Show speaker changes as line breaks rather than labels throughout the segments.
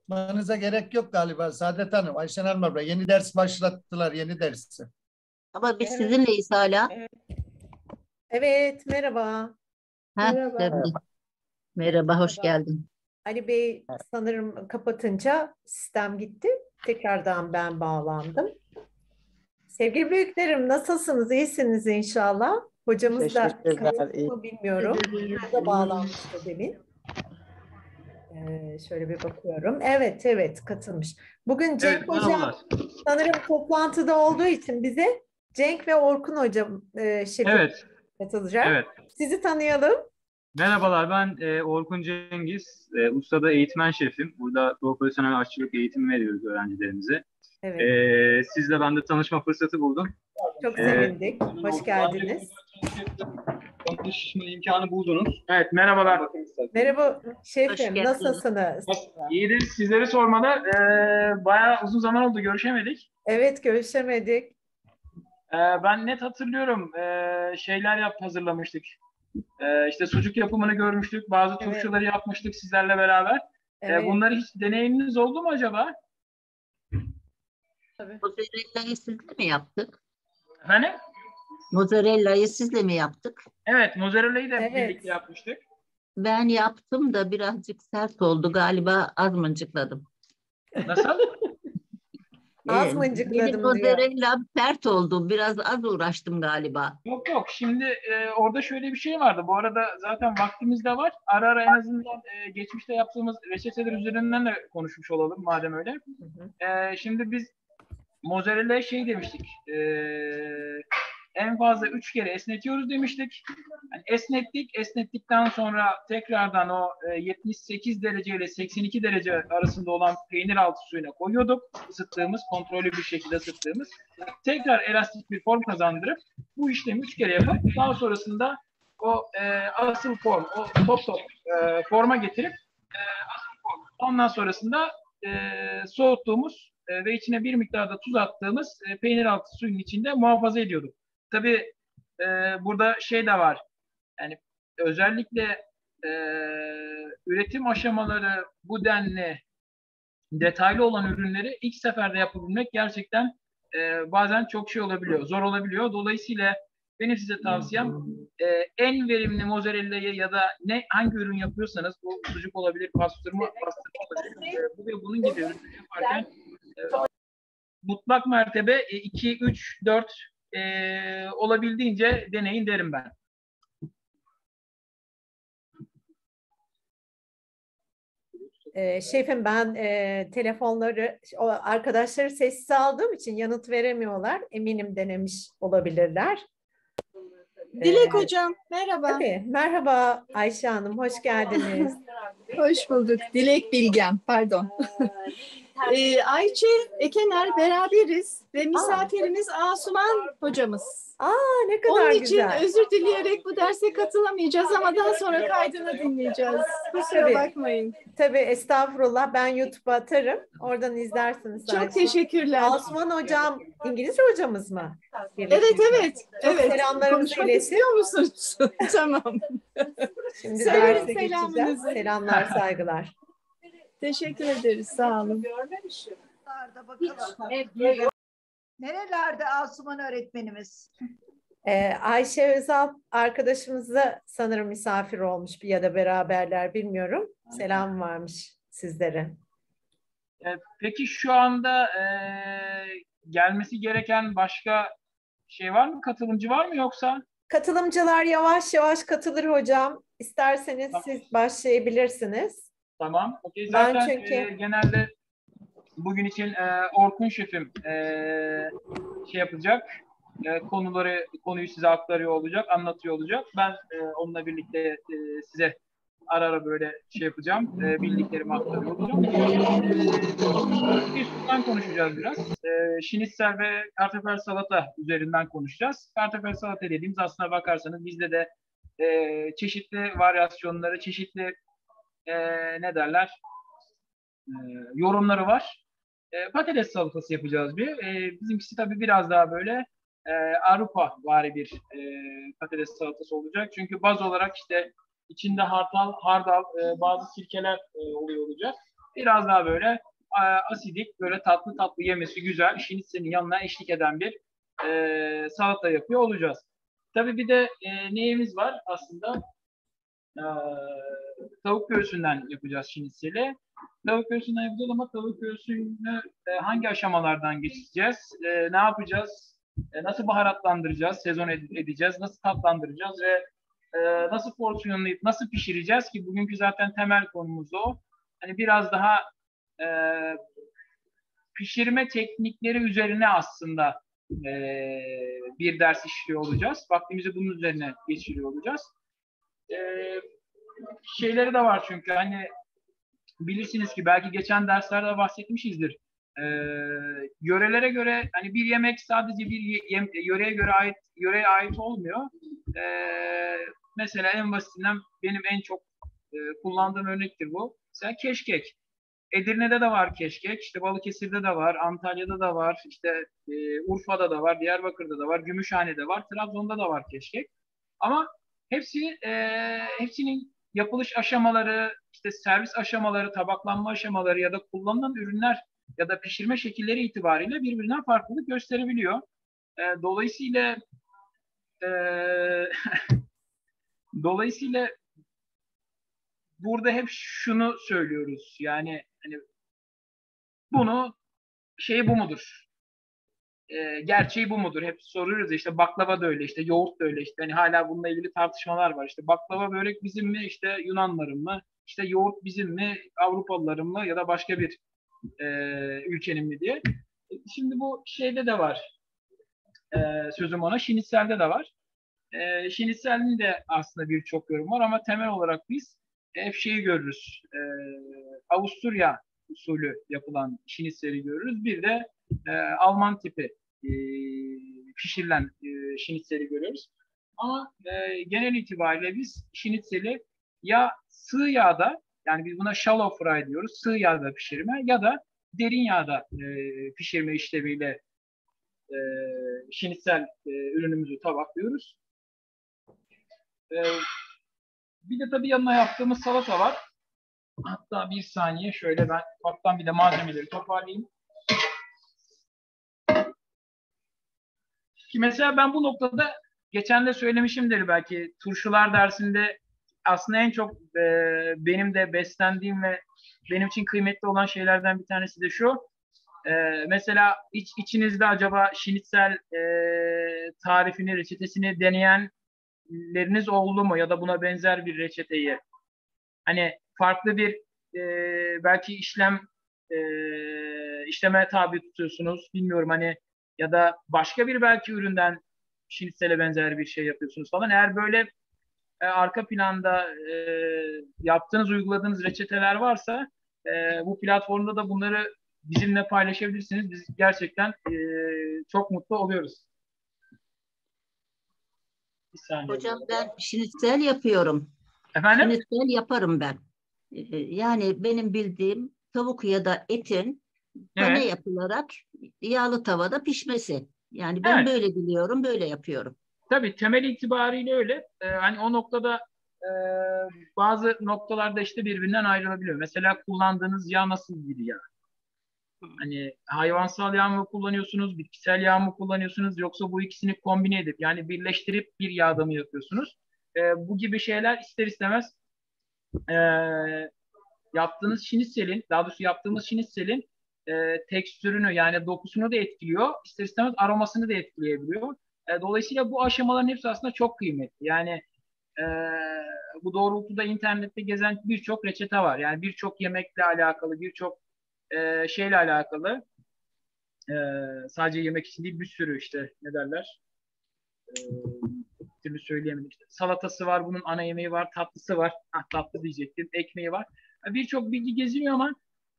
Manıza gerek yok galiba Saadet Hanım. Ayşen Hanım abla yeni ders başlattılar, yeni dersi.
Ama biz
Evet.
sizinleyiz hala.
Evet, merhaba.
Heh, tabii. Merhaba, hoş
Merhaba.
geldin.
Ali Bey sanırım kapatınca sistem gitti. Tekrardan ben bağlandım. Sevgili büyüklerim, nasılsınız? İyisiniz inşallah. Hocamız da katıldı mı bilmiyorum. O da bağlanmıştı demin. Şöyle bir bakıyorum. Evet, evet katılmış. Bugün Cenk
Evet,
Hocam
merhabalar.
sanırım toplantıda olduğu için bize Cenk ve Orkun Hocam şefim
Evet,
katılacak.
evet.
Sizi tanıyalım.
Merhabalar, ben Orkun Cengiz. Usta'da eğitmen şefim. Burada profesyonel aşçılık eğitimi veriyoruz öğrencilerimize.
Evet,
Sizle ben de tanışma fırsatı buldum.
çok
Ee,
sevindik. Hoş geldiniz.
Tanışma imkanı buldunuz. Evet, merhabalar.
Merhaba
Hoş
şefim,
geldiniz.
nasılsınız?
İyidir, sizleri sormalı. Bayağı uzun zaman oldu, görüşemedik.
Evet, görüşemedik.
Ben net hatırlıyorum, hazırlamıştık. İşte sucuk yapımını görmüştük, bazı
Evet,
turşuları yapmıştık sizlerle beraber.
evet.
Bunları hiç deneyiminiz oldu mu acaba?
Tabii.
Mozzarella'yı sizle mi yaptık?
Efendim?
Mozzarella'yı sizle mi yaptık?
Evet, mozzarella'yı da
Evet.
birlikte yapmıştık.
Ben yaptım da birazcık sert oldu. Galiba az mıncıkladım.
Nasıl?
Az
Benim
mıncıkladım diyor.
mozzarella sert oldu. Biraz az uğraştım galiba.
Yok yok. Şimdi orada şöyle bir şey vardı. Bu arada zaten vaktimiz de var. Ara ara en azından geçmişte yaptığımız reçeteler üzerinden de konuşmuş olalım madem öyle.
Hı hı.
Şimdi biz mozzarella'ya şey demiştik. En fazla 3 kere esnetiyoruz demiştik. Yani esnettik. Esnettikten sonra tekrardan o 78 derece ile 82 derece arasında olan peynir altı suyuna koyuyorduk. Isıttığımız, kontrollü bir şekilde ısıttığımız. Tekrar elastik bir form kazandırıp bu işlemi 3 kere yapıp daha sonrasında o asıl form, o top forma getirip asıl form. Ondan sonrasında soğuttuğumuz ve içine bir miktarda tuz attığımız peynir altı suyun içinde muhafaza ediyorduk. Tabii burada şey de var. Yani özellikle e, üretim aşamaları bu denli detaylı olan ürünleri ilk seferde yapabilmek gerçekten bazen çok şey olabiliyor, zor olabiliyor. Dolayısıyla benim size tavsiyem en verimli mozzarella'yı ya da hangi ürün yapıyorsanız bu sucuk olabilir, pastırma olabilir. Bu ve bunun gibi ürünleri yaparken mutlak mertebe 2, 3, 4 olabildiğince deneyin derim ben.
Şefim ben telefonları, o arkadaşları sessiz aldığım için yanıt veremiyorlar. Eminim denemiş olabilirler.
Dilek Hocam, merhaba.
Tabii. Merhaba Ayşe Hanım, hoş geldiniz.
Hoş bulduk. Dilek Bilgem, pardon. Ayçi Ekener beraberiz ve misafirimiz Asuman hocamız.
Ne
Onun
kadar
için
güzel.
özür dileyerek bu derse katılamayacağız ama daha sonra kaydını dinleyeceğiz. Kusura
Tabii.
bakmayın.
Tabii estağfurullah, ben YouTube'a atarım. Oradan izlersiniz.
Çok
Ayşe.
teşekkürler.
Asuman hocam İngilizce hocamız mı?
Evet, evet.
Çok
evet.
selamlarımızı
Konuşmak
iletin.
istiyor musunuz? Tamam.
Şimdi
Söyleyin
derse geçeceğiz.
selamınızı.
Selamlar, saygılar.
Teşekkür ederiz. Sağ olun.
Nerelerde Asuman öğretmenimiz?
Ayşe Özal arkadaşımızla sanırım misafir olmuş ya da beraberler, bilmiyorum. Selam varmış sizlere.
Peki şu anda gelmesi gereken başka şey var mı? Katılımcı var mı yoksa?
Katılımcılar yavaş yavaş katılır hocam. İsterseniz
Tamam.
siz başlayabilirsiniz.
Tamam. Okay.
Ben
Zaten
çünkü-
genelde bugün için Orkun şefim şey yapacak. Konuyu size aktarıyor olacak, anlatıyor olacak. Ben onunla birlikte size ara ara böyle şey yapacağım. Bildiklerimi aktarıyor olacağım. Bir sunumdan konuşacağız biraz. Şinitsel ve kartofel salata üzerinden konuşacağız. Kartofel salata dediğimiz, aslına bakarsanız bizde de çeşitli varyasyonları, çeşitli ne derler yorumları var. Patates salatası yapacağız bir. Bizimkisi tabii biraz daha böyle Avrupa vari bir patates salatası olacak. Çünkü baz olarak işte içinde hardal, bazı sirkeler oluyor olacak. Biraz daha böyle asidik, böyle tatlı tatlı yemesi güzel, şinitzelin yanına eşlik eden bir salata yapıyor olacağız. Tabii bir de neyimiz var aslında? Tavuk göğsünden yapacağız şinitzeli. Tavuk göğsünden yapacağız ama tavuk göğsünü hangi aşamalardan geçeceğiz? Ne yapacağız? Nasıl baharatlandıracağız? Sezon edeceğiz? Nasıl tatlandıracağız? Ve nasıl porsiyonlayıp nasıl pişireceğiz ki bugünkü zaten temel konumuz o. Hani biraz daha e, pişirme teknikleri üzerine aslında bir ders işliyor olacağız. Vaktimizi bunun üzerine geçiriyor olacağız. Şeyleri de var çünkü hani bilirsiniz ki belki geçen derslerde bahsetmişizdir. Yörelere göre hani bir yemek sadece bir yöreye ait olmuyor. Mesela en basitinden benim en çok kullandığım örnektir bu. Mesela keşkek. Edirne'de de var keşkek, işte Balıkesir'de de var, Antalya'da da var, işte Urfa'da da var, Diyarbakır'da da var, Gümüşhane'de var, Trabzon'da da var keşkek. Ama hepsinin yapılış aşamaları, işte servis aşamaları, tabaklanma aşamaları ya da kullanılan ürünler ya da pişirme şekilleri itibariyle birbirinden farklılık gösterebiliyor. Dolayısıyla dolayısıyla burada hep şunu söylüyoruz. Yani hani bunu bu mudur? Gerçeği bu mudur? Hep soruyoruz ya, işte baklava da öyle, işte yoğurt da öyle, işte hani hala bununla ilgili tartışmalar var. İşte baklava börek bizim mi, işte Yunanların mı? İşte yoğurt bizim mi, Avrupalıların mı ya da başka bir ülkenin mi diye. Şimdi bu şeyde de var. Sözüm ona, şinitzelde de var. Şinitzel'in de aslında birçok yorum var ama temel olarak biz hep şeyi görürüz. Avusturya usulü yapılan şinitzeli görürüz. Bir de Alman tipi pişirilen şinitzeli görüyoruz. Ama genel itibariyle biz şinitzeli ya sığ yağda, yani biz buna shallow fry diyoruz, sığ yağda pişirme ya da derin yağda pişirme işlemiyle şinitzel ürünümüzü tabaklıyoruz. Bir de tabii yanına yaptığımız salata var. Hatta bir saniye şöyle ben ufaktan bir de malzemeleri toparlayayım. Ki mesela ben bu noktada geçen de söylemişimdir belki, turşular dersinde aslında en çok benim de beslendiğim ve benim için kıymetli olan şeylerden bir tanesi de şu. Mesela içinizde acaba şinitzel tarifini, reçetesini deneyenleriniz oldu mu? Ya da buna benzer bir reçeteyi. Hani farklı bir belki işleme tabi tutuyorsunuz. Bilmiyorum hani, ya da başka bir belki üründen şinitzele benzer bir şey yapıyorsunuz falan. Eğer böyle arka planda yaptığınız, uyguladığınız reçeteler varsa bu platformda da bunları bizimle paylaşabilirsiniz. Biz gerçekten çok mutlu oluyoruz. Bir saniye.
Hocam ben şinitzel yapıyorum.
Efendim?
Şinitzel yaparım ben. Yani benim bildiğim tavuk ya da etin pane
Evet.
yapılarak yağlı tavada pişmesi. Yani ben
Evet.
böyle biliyorum, böyle yapıyorum.
Tabii temel itibariyle öyle. Hani o noktada bazı noktalarda işte birbirinden ayrılabiliyor. Mesela kullandığınız yağ nasıl bir yağ? Hani hayvansal yağ mı kullanıyorsunuz, bitkisel yağ mı kullanıyorsunuz, yoksa bu ikisini kombine edip yani birleştirip bir yağda mı yapıyorsunuz? Bu gibi şeyler ister istemez yaptığımız şinitzelin tekstürünü, yani dokusunu da etkiliyor. İster istemez aromasını da etkileyebiliyor. Dolayısıyla bu aşamaların hepsi aslında çok kıymetli. Yani e, bu doğrultuda internette gezen birçok reçete var. Yani birçok yemekle alakalı, birçok şeyle alakalı. Sadece yemek için değil, bir sürü işte ne derler? Bir türlü söyleyemedim. İşte salatası var, bunun ana yemeği var, tatlısı var. Tatlı diyecektim, ekmeği var. Birçok bilgi geziniyor ama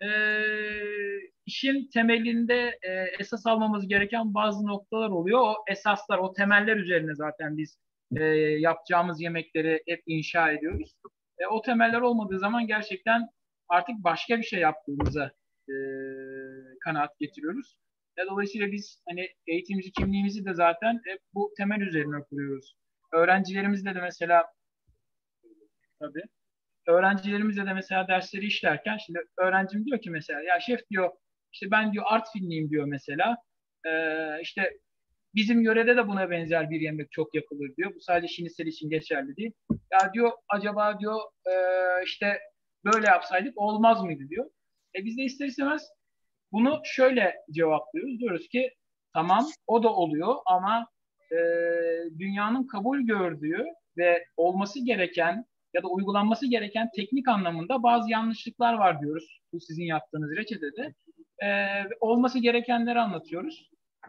işin temelinde esas almamız gereken bazı noktalar oluyor. O esaslar, o temeller üzerine zaten biz yapacağımız yemekleri hep inşa ediyoruz. O temeller olmadığı zaman gerçekten artık başka bir şey yaptığımıza kanaat getiriyoruz. Dolayısıyla biz hani eğitimci kimliğimizi de zaten hep bu temel üzerine kuruyoruz. Öğrencilerimizle de mesela tabii öğrencilerimizle de mesela dersleri işlerken şimdi öğrencim diyor ki mesela ya şef diyor işte ben diyor Artvinliyim diyor mesela. İşte bizim yörede de buna benzer bir yemek çok yapılır diyor. Bu sadece Şinisel için geçerli değil. Ya diyor acaba diyor işte böyle yapsaydık olmaz mıydı diyor. Biz de ister istemez bunu şöyle cevaplıyoruz. Diyoruz ki tamam o da oluyor ama dünyanın kabul gördüğü ve olması gereken ya da uygulanması gereken teknik anlamında bazı yanlışlıklar var diyoruz. Bu sizin yaptığınız reçetede. Olması gerekenleri anlatıyoruz.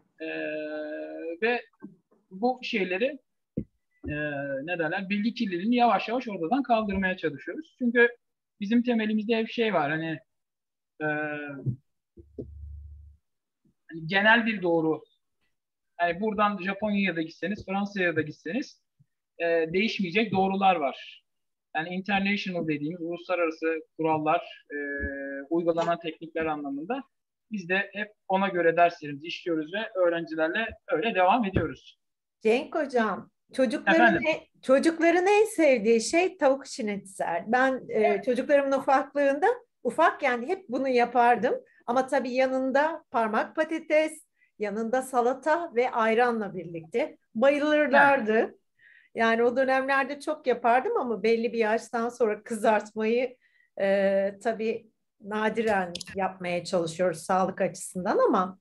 Ve bu şeyleri ne derler bilgi kirliliğini yavaş yavaş ortadan kaldırmaya çalışıyoruz. Çünkü bizim temelimizde hep şey var hani genel bir doğru. Yani buradan Japonya'ya da gitseniz, Fransa'ya da gitseniz değişmeyecek doğrular var. Yani international dediğimiz uluslararası kurallar, uygulanan teknikler anlamında biz de hep ona göre derslerimizi işliyoruz ve öğrencilerle öyle devam ediyoruz.
Cenk Hocam,
Efendim?
çocukların en sevdiği şey tavuk şinitzel. Ben çocuklarımın ufakken hep bunu yapardım. Ama tabii yanında parmak patates, yanında salata ve ayranla birlikte bayılırlardı. Yani o dönemlerde çok yapardım ama belli bir yaştan sonra kızartmayı tabii nadiren yapmaya çalışıyoruz sağlık açısından ama.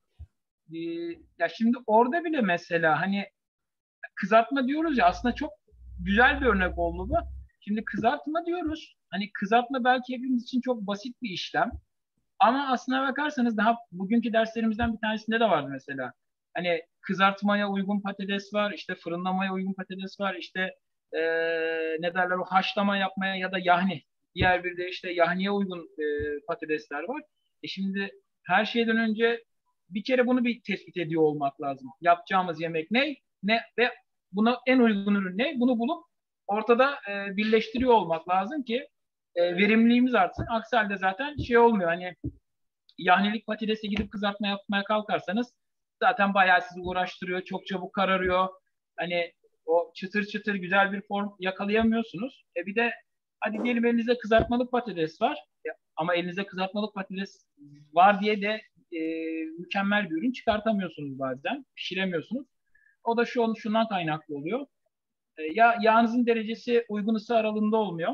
Ya şimdi orada bile mesela hani kızartma diyoruz ya aslında çok güzel bir örnek oldu bu. Şimdi kızartma diyoruz. Hani kızartma belki hepimiz için çok basit bir işlem. Ama aslına bakarsanız daha bugünkü derslerimizden bir tanesinde de vardı mesela. Hani kızartmaya uygun patates var, işte fırınlamaya uygun patates var, işte ne derler o haşlama yapmaya ya da yahni. Diğer bir de işte yahniye uygun patatesler var. Şimdi her şeyden önce bir kere bunu bir tespit ediyor olmak lazım. Yapacağımız yemek ne ve buna en uygun ürün ne? Bunu bulup ortada birleştiriyor olmak lazım ki verimliliğimiz artsın. Aksi halde zaten şey olmuyor. Hani yahnilik patatesi gidip kızartma yapmaya kalkarsanız zaten bayağı sizi uğraştırıyor. Çok çabuk kararıyor. Hani o çıtır çıtır güzel bir form yakalayamıyorsunuz. Bir de hadi diyelim elinizde kızartmalık patates var. Ama elinizde kızartmalık patates var diye de mükemmel bir ürün çıkartamıyorsunuz bazen. Pişiremiyorsunuz. O da şundan kaynaklı oluyor. Ya yağınızın derecesi uygun ısı aralığında olmuyor.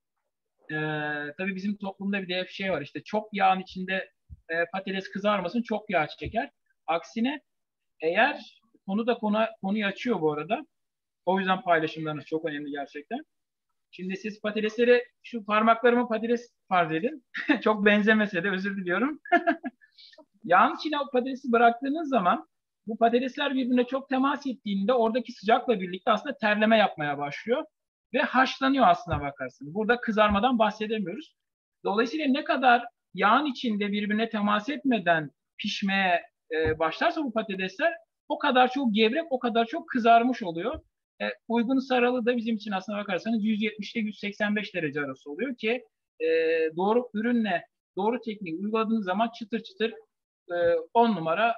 Tabii bizim toplumda bir de hep şey var işte çok yağın içinde patates kızarmasın çok yağ çeker. Aksine eğer konuyu açıyor bu arada. O yüzden paylaşımlarınız çok önemli gerçekten. Şimdi siz patatesleri şu parmaklarımı patates farz edin. Çok benzemese de özür diliyorum. Yağın içine o patatesi bıraktığınız zaman bu patatesler birbirine çok temas ettiğinde oradaki sıcakla birlikte aslında terleme yapmaya başlıyor. Ve haşlanıyor aslına bakarsın. Burada kızarmadan bahsedemiyoruz. Dolayısıyla ne kadar yağın içinde birbirine temas etmeden pişmeye başlarsa bu patatesler o kadar çok gevrek, o kadar çok kızarmış oluyor. Uygun ısı aralığı da bizim için aslına bakarsanız 170 ile 185 derece arası oluyor ki doğru ürünle doğru tekniği uyguladığınız zaman çıtır çıtır 10 numara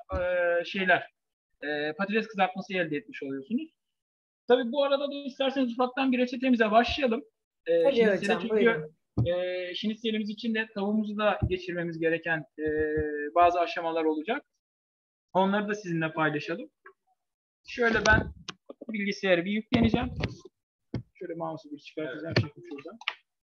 patates kızartması elde etmiş oluyorsunuz. Tabii bu arada da isterseniz ufaktan bir reçetemize başlayalım.
Tabii hocam,
çünkü şinitselimiz için de tavuğumuzu da geçirmemiz gereken bazı aşamalar olacak. Onları da sizinle paylaşalım. Şöyle ben bilgisayarı bir yükleneceğim. Şöyle mouse'u bir çıkartacağım şuradan.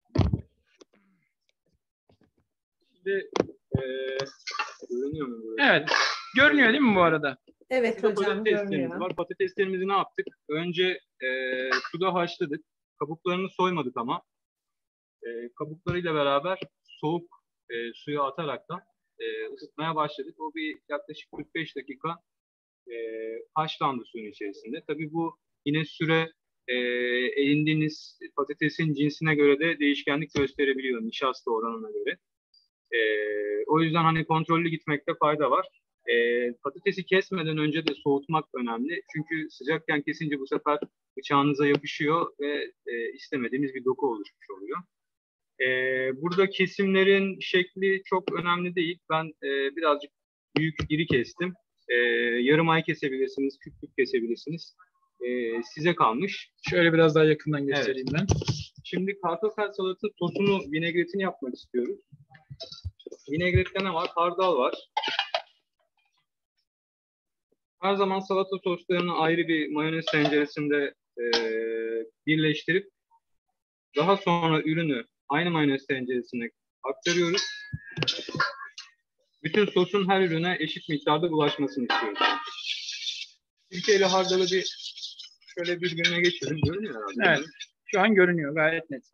Şimdi görünüyor mu? Evet. Görünüyor değil mi bu arada?
Evet hocam, görünüyor.
Var. Patateslerimizi ne yaptık? Önce suda haşladık. Kabuklarını soymadık ama. Kabuklarıyla beraber soğuk suya ataraktan ısıtmaya başladık. O bir yaklaşık 45 dakika haşlandı suyun içerisinde. Tabii bu yine süre edindiğiniz patatesin cinsine göre de değişkenlik gösterebiliyor nişasta oranına göre. O yüzden hani kontrollü gitmekte fayda var. Patatesi kesmeden önce de soğutmak önemli. Çünkü sıcakken kesince bu sefer bıçağınıza yapışıyor ve istemediğimiz bir doku oluşmuş oluyor. Burada kesimlerin şekli çok önemli değil. Ben birazcık büyük iri kestim. Yarım ay kesebilirsiniz, küp küp kesebilirsiniz. size kalmış.
Şöyle biraz daha yakından göstereyim ben.
Şimdi kartofel salatı sosunu, vinegretini yapmak istiyoruz. Vinegrette ne var? Hardal var. Her zaman salata soslarını ayrı bir mayonez tenceresinde birleştirip daha sonra ürünü aynı mayonez tenceresine aktarıyoruz. Bütün sosun her ürüne eşit miktarda bulaşmasını istiyoruz. Sirkeyle hardalı şöyle birbirine geçirin. Görünüyor herhalde.
Evet. Şu an görünüyor gayet net.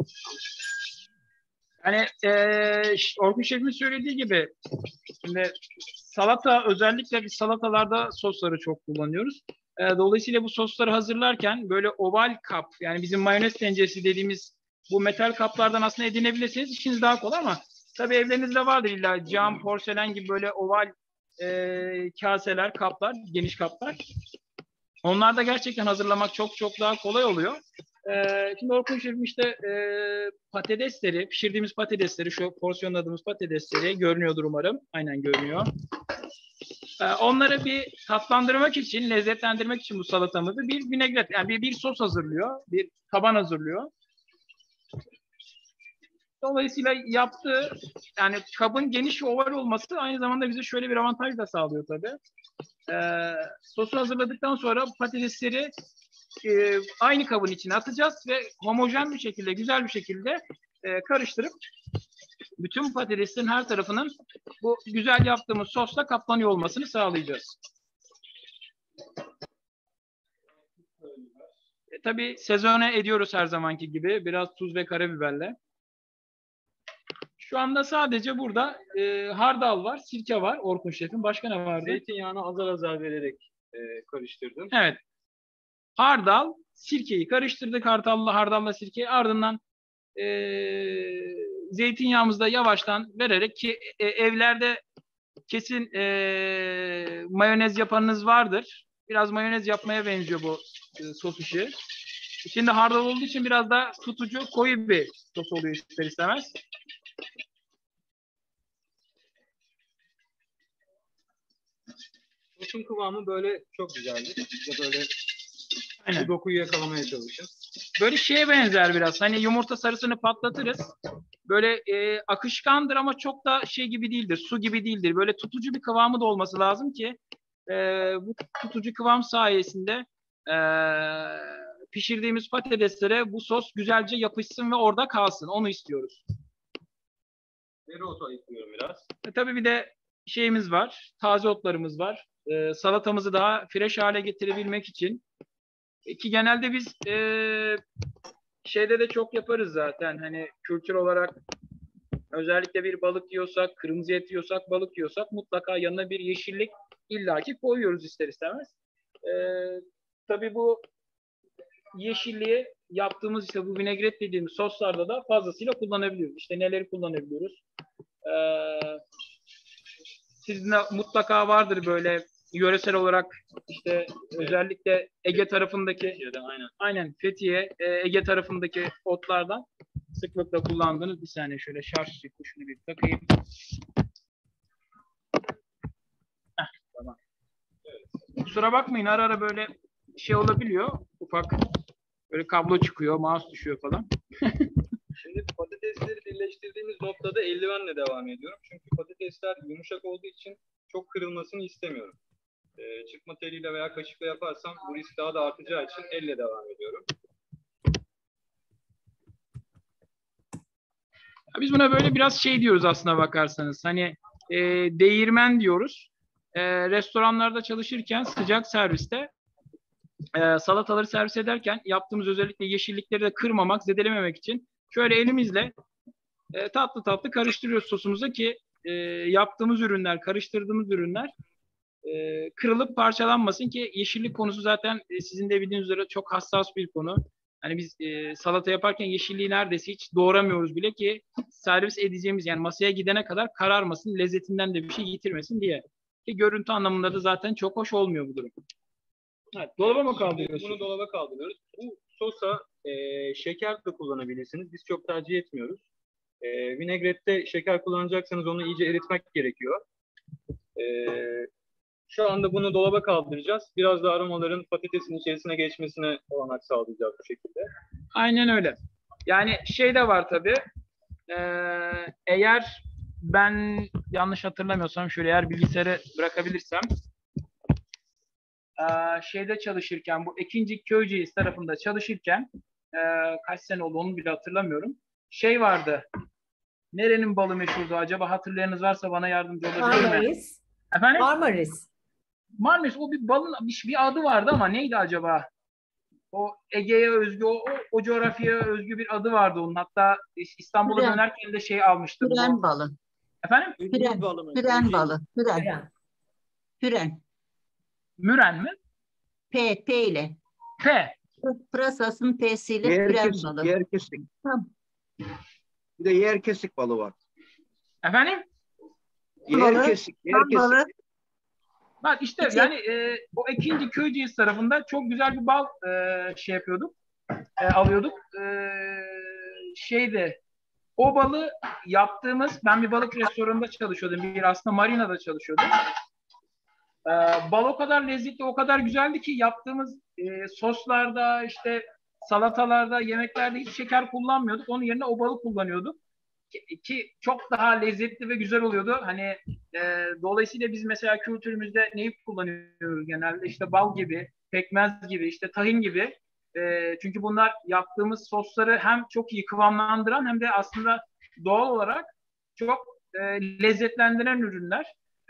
Yani Orkun Şef'in söylediği gibi şimdi salata, özellikle biz salatalarda sosları çok kullanıyoruz. Dolayısıyla bu sosları hazırlarken böyle oval kap, yani bizim mayonez tenceresi dediğimiz bu metal kaplardan aslında edinebilirsiniz. İşiniz daha kolay ama tabii evlerinizde vardır illa cam, porselen gibi böyle oval kaseler, kaplar, geniş kaplar. Onlarda gerçekten hazırlamak çok çok daha kolay oluyor. Şimdi Orkun Şef'im işte patatesleri, pişirdiğimiz patatesleri, şu porsiyonladığımız patatesleri görünüyordur umarım. Aynen görünüyor. Onları bir tatlandırmak için, lezzetlendirmek için bu salatamızı bir vinegret, yani bir sos hazırlıyor, bir taban hazırlıyor. Dolayısıyla yaptığı, yani kabın geniş ve oval olması aynı zamanda bize şöyle bir avantaj da sağlıyor tabii. Sosu hazırladıktan sonra patatesleri aynı kabın içine atacağız ve homojen bir şekilde, güzel bir şekilde karıştırıp bütün patatesin her tarafının bu güzel yaptığımız sosla kaplanıyor olmasını sağlayacağız. Tabii sezone ediyoruz her zamanki gibi. Biraz tuz ve karabiberle. Şu anda sadece burada hardal var, sirke var Orkun Şef'in. Başka ne vardı?
Zeytinyağını azar azar vererek karıştırdım.
Evet. Hardal, sirkeyi karıştırdık. Hardalla sirkeyi. Ardından zeytinyağımızı da yavaştan vererek ki evlerde kesin mayonez yapanınız vardır. Biraz mayonez yapmaya benziyor bu sos işi. Şimdi hardal olduğu için biraz da tutucu, koyu bir sos oluyor ister istemez.
Sosun kıvamı böyle çok güzeldi. İşte böyle
Aynen.
bu dokuyu yakalamaya çalışın.
Böyle şeye benzer biraz. Hani yumurta sarısını patlatırız. Böyle akışkandır ama çok da şey gibi değildir. Su gibi değildir. Böyle tutucu bir kıvamı da olması lazım ki bu tutucu kıvam sayesinde pişirdiğimiz patateslere bu sos güzelce yapışsın ve orada kalsın. Onu istiyoruz.
Dereotu ayıklıyorum biraz.
Tabii bir de şeyimiz var. Taze otlarımız var. Salatamızı daha fresh hale getirebilmek için. Ki genelde biz şeyde de çok yaparız zaten. Hani kültür olarak özellikle bir balık yiyorsak, kırmızı et yiyorsak, balık yiyorsak mutlaka yanına bir yeşillik illaki koyuyoruz ister istemez. Tabii bu yeşilliği yaptığımız işte bu vinegret dediğimiz soslarda da fazlasıyla kullanabiliyoruz. İşte neleri kullanabiliyoruz? Sizin de mutlaka vardır böyle yöresel olarak işte özellikle Ege tarafındaki aynen Fethiye, Ege tarafındaki otlardan sıklıkla kullandığınız bir saniye şöyle şarj çıktı şunu bir takayım. Tamam. Kusura bakmayın ara ara böyle şey olabiliyor. Ufak böyle kablo çıkıyor, mouse düşüyor falan.
Şimdi patatesleri birleştirdiğimiz noktada eldivenle devam ediyorum. Çünkü patatesler yumuşak olduğu için çok kırılmasını istemiyorum. Çıkma teliyle veya kaşıkla yaparsam bu risk daha da artacağı için elle devam ediyorum.
Biz buna böyle biraz şey diyoruz aslına bakarsanız. Hani değirmen diyoruz. Restoranlarda çalışırken sıcak serviste salataları servis ederken yaptığımız özellikle yeşillikleri de kırmamak, zedelememek için şöyle elimizle tatlı tatlı karıştırıyoruz sosumuzu ki yaptığımız ürünler, karıştırdığımız ürünler kırılıp parçalanmasın ki yeşillik konusu zaten sizin de bildiğiniz üzere çok hassas bir konu. Hani biz salata yaparken yeşilliği neredeyse hiç doğramıyoruz bile ki servis edeceğimiz yani masaya gidene kadar kararmasın, lezzetinden de bir şey yitirmesin diye. Ki görüntü anlamında da zaten çok hoş olmuyor bu durum. Evet, dolaba mı kaldırıyorsunuz?
Bunu dolaba kaldırıyoruz. Bu sosa şeker de kullanabilirsiniz. Biz çok tercih etmiyoruz. Vinegrette şeker kullanacaksanız onu iyice eritmek gerekiyor. Şu anda bunu dolaba kaldıracağız. Biraz da aromaların patatesin içerisine geçmesine olanak sağlayacağız bu şekilde.
Aynen öyle. Yani şey de var tabii. Eğer ben yanlış hatırlamıyorsam şöyle, eğer bilgisayarı bırakabilirsem, şeyde çalışırken, bu ikinci Köyceğiz tarafında çalışırken, kaç sene oldu onu bile hatırlamıyorum. Şey vardı. Nerenin balı meşhurdu acaba, hatırlayanınız varsa bana yardımcı olabilir mi?
Marmaris.
Efendim?
Marmaris.
Marmaris, o bir balın bir adı vardı ama neydi acaba? O Ege'ye özgü, o coğrafyaya özgü bir adı vardı onun. Hatta İstanbul'a
Püren.
dönerken de şey almıştım.
Püren balı.
Efendim?
Püren balı. Püren.
Püren.
Püren.
Müren mi?
P ile.
P.
Pırasasın P'siyle
Yer
püren
kesik,
balı.
yer kesik.
Tamam.
Bir de yer kesik balı var.
Efendim?
Yer kesik, yer
Tam balı.
kesik.
Bak işte
İçi-
yani o ikinci Köyceğiz tarafında çok güzel bir bal şey yapıyorduk. Alıyorduk. Şeyde o balı yaptığımız, ben bir balık restoranında çalışıyordum. Bir aslında marinada çalışıyordum. Bal o kadar lezzetli, o kadar güzeldi ki yaptığımız soslarda, işte salatalarda, yemeklerde hiç şeker kullanmıyorduk. Onun yerine o balı kullanıyorduk. Ki çok daha lezzetli ve güzel oluyordu. Hani dolayısıyla biz mesela kültürümüzde neyi kullanıyoruz genelde? İşte bal gibi, pekmez gibi, işte tahin gibi. Çünkü bunlar yaptığımız sosları hem çok iyi kıvamlandıran hem de aslında doğal olarak çok lezzetlendiren ürünler.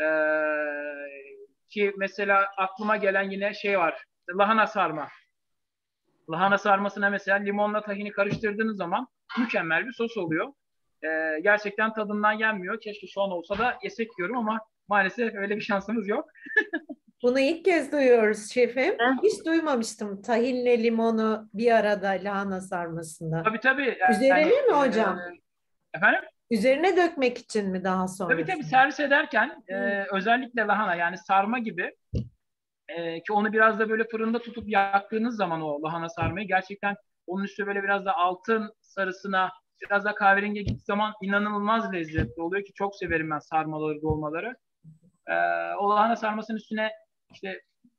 Ki mesela aklıma gelen yine şey var. Lahana sarma. Lahana sarmasına mesela limonla tahini karıştırdığınız zaman mükemmel bir sos oluyor. Gerçekten tadından yenmiyor. Keşke şu an olsa da yesek diyorum ama maalesef öyle bir şansımız yok.
Bunu ilk kez duyuyoruz şefim. Hiç duymamıştım tahinle limonu bir arada lahana sarmasında.
Tabii.
Üzerine mi hocam?
Efendim?
Üzerine dökmek için mi daha sonra?
Tabii servis ederken özellikle lahana, yani sarma gibi ki onu biraz da böyle fırında tutup yaktığınız zaman o lahana sarmayı, gerçekten onun üstü böyle biraz da altın sarısına, biraz da kahverengiye gittiği zaman inanılmaz lezzetli oluyor ki çok severim ben sarmaları, dolmaları. O lahana sarmasının üstüne işte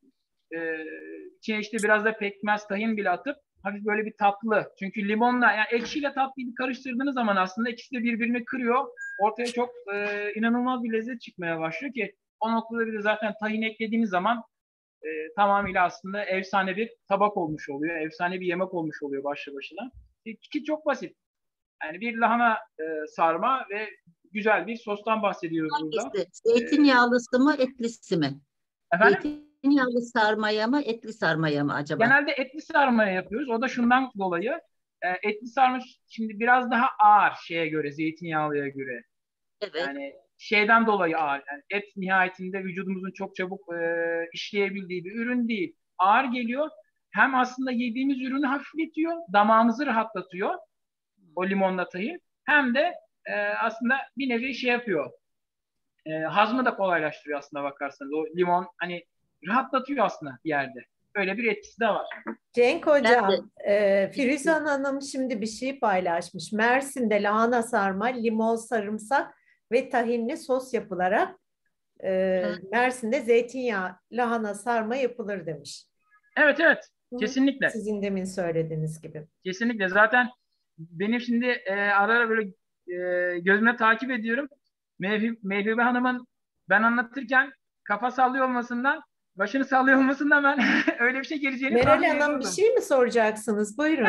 içine işte biraz da pekmez, tahin bile atıp hafif böyle bir tatlı. Çünkü limonla, yani ekşiyle tatlıyı karıştırdığınız zaman aslında ikisi de birbirini kırıyor. Ortaya çok inanılmaz bir lezzet çıkmaya başlıyor ki o noktada bir de zaten tahin eklediğiniz zaman tamamıyla aslında efsane bir tabak olmuş oluyor. Efsane bir yemek olmuş oluyor başlı başına. Ki çok basit. Yani bir lahana sarma ve güzel bir sostan bahsediyoruz burada.
Hangisi? Zeytinyağlısı mı, etlisi mi?
Efendim?
Zeytinyağlı sarmaya mı, etli sarmaya mı acaba?
Genelde etli sarmaya yapıyoruz. O da şundan dolayı. Etli sarma şimdi biraz daha ağır şeye göre, zeytinyağlıya göre.
Evet.
Yani şeyden dolayı ağır. Yani et nihayetinde vücudumuzun çok çabuk işleyebildiği bir ürün değil. Ağır geliyor. Hem aslında yediğimiz ürünü hafifletiyor, damağımızı rahatlatıyor. O limonla tahin. Hem de aslında bir nevi şey yapıyor. Hazmı da kolaylaştırıyor aslında bakarsanız. O limon hani rahatlatıyor aslında bir yerde. Öyle bir etkisi de var.
Cenk hocam, Firuzan Hanım şimdi bir şey paylaşmış. Mersin'de lahana sarma, limon, sarımsak ve tahinli sos yapılarak Mersin'de zeytinyağı lahana sarma yapılır demiş.
Evet. Kesinlikle.
Sizin demin söylediğiniz gibi.
Kesinlikle. Zaten benim şimdi ara ara böyle gözüme takip ediyorum. Mevhibe Hanım'ın ben anlatırken kafa sallıyor olmasından, başını sallıyor olmasından ben öyle bir şey geleceğini
Meral
tahmin
Hanım
ediyordum.
bir şey mi soracaksınız? Buyurun.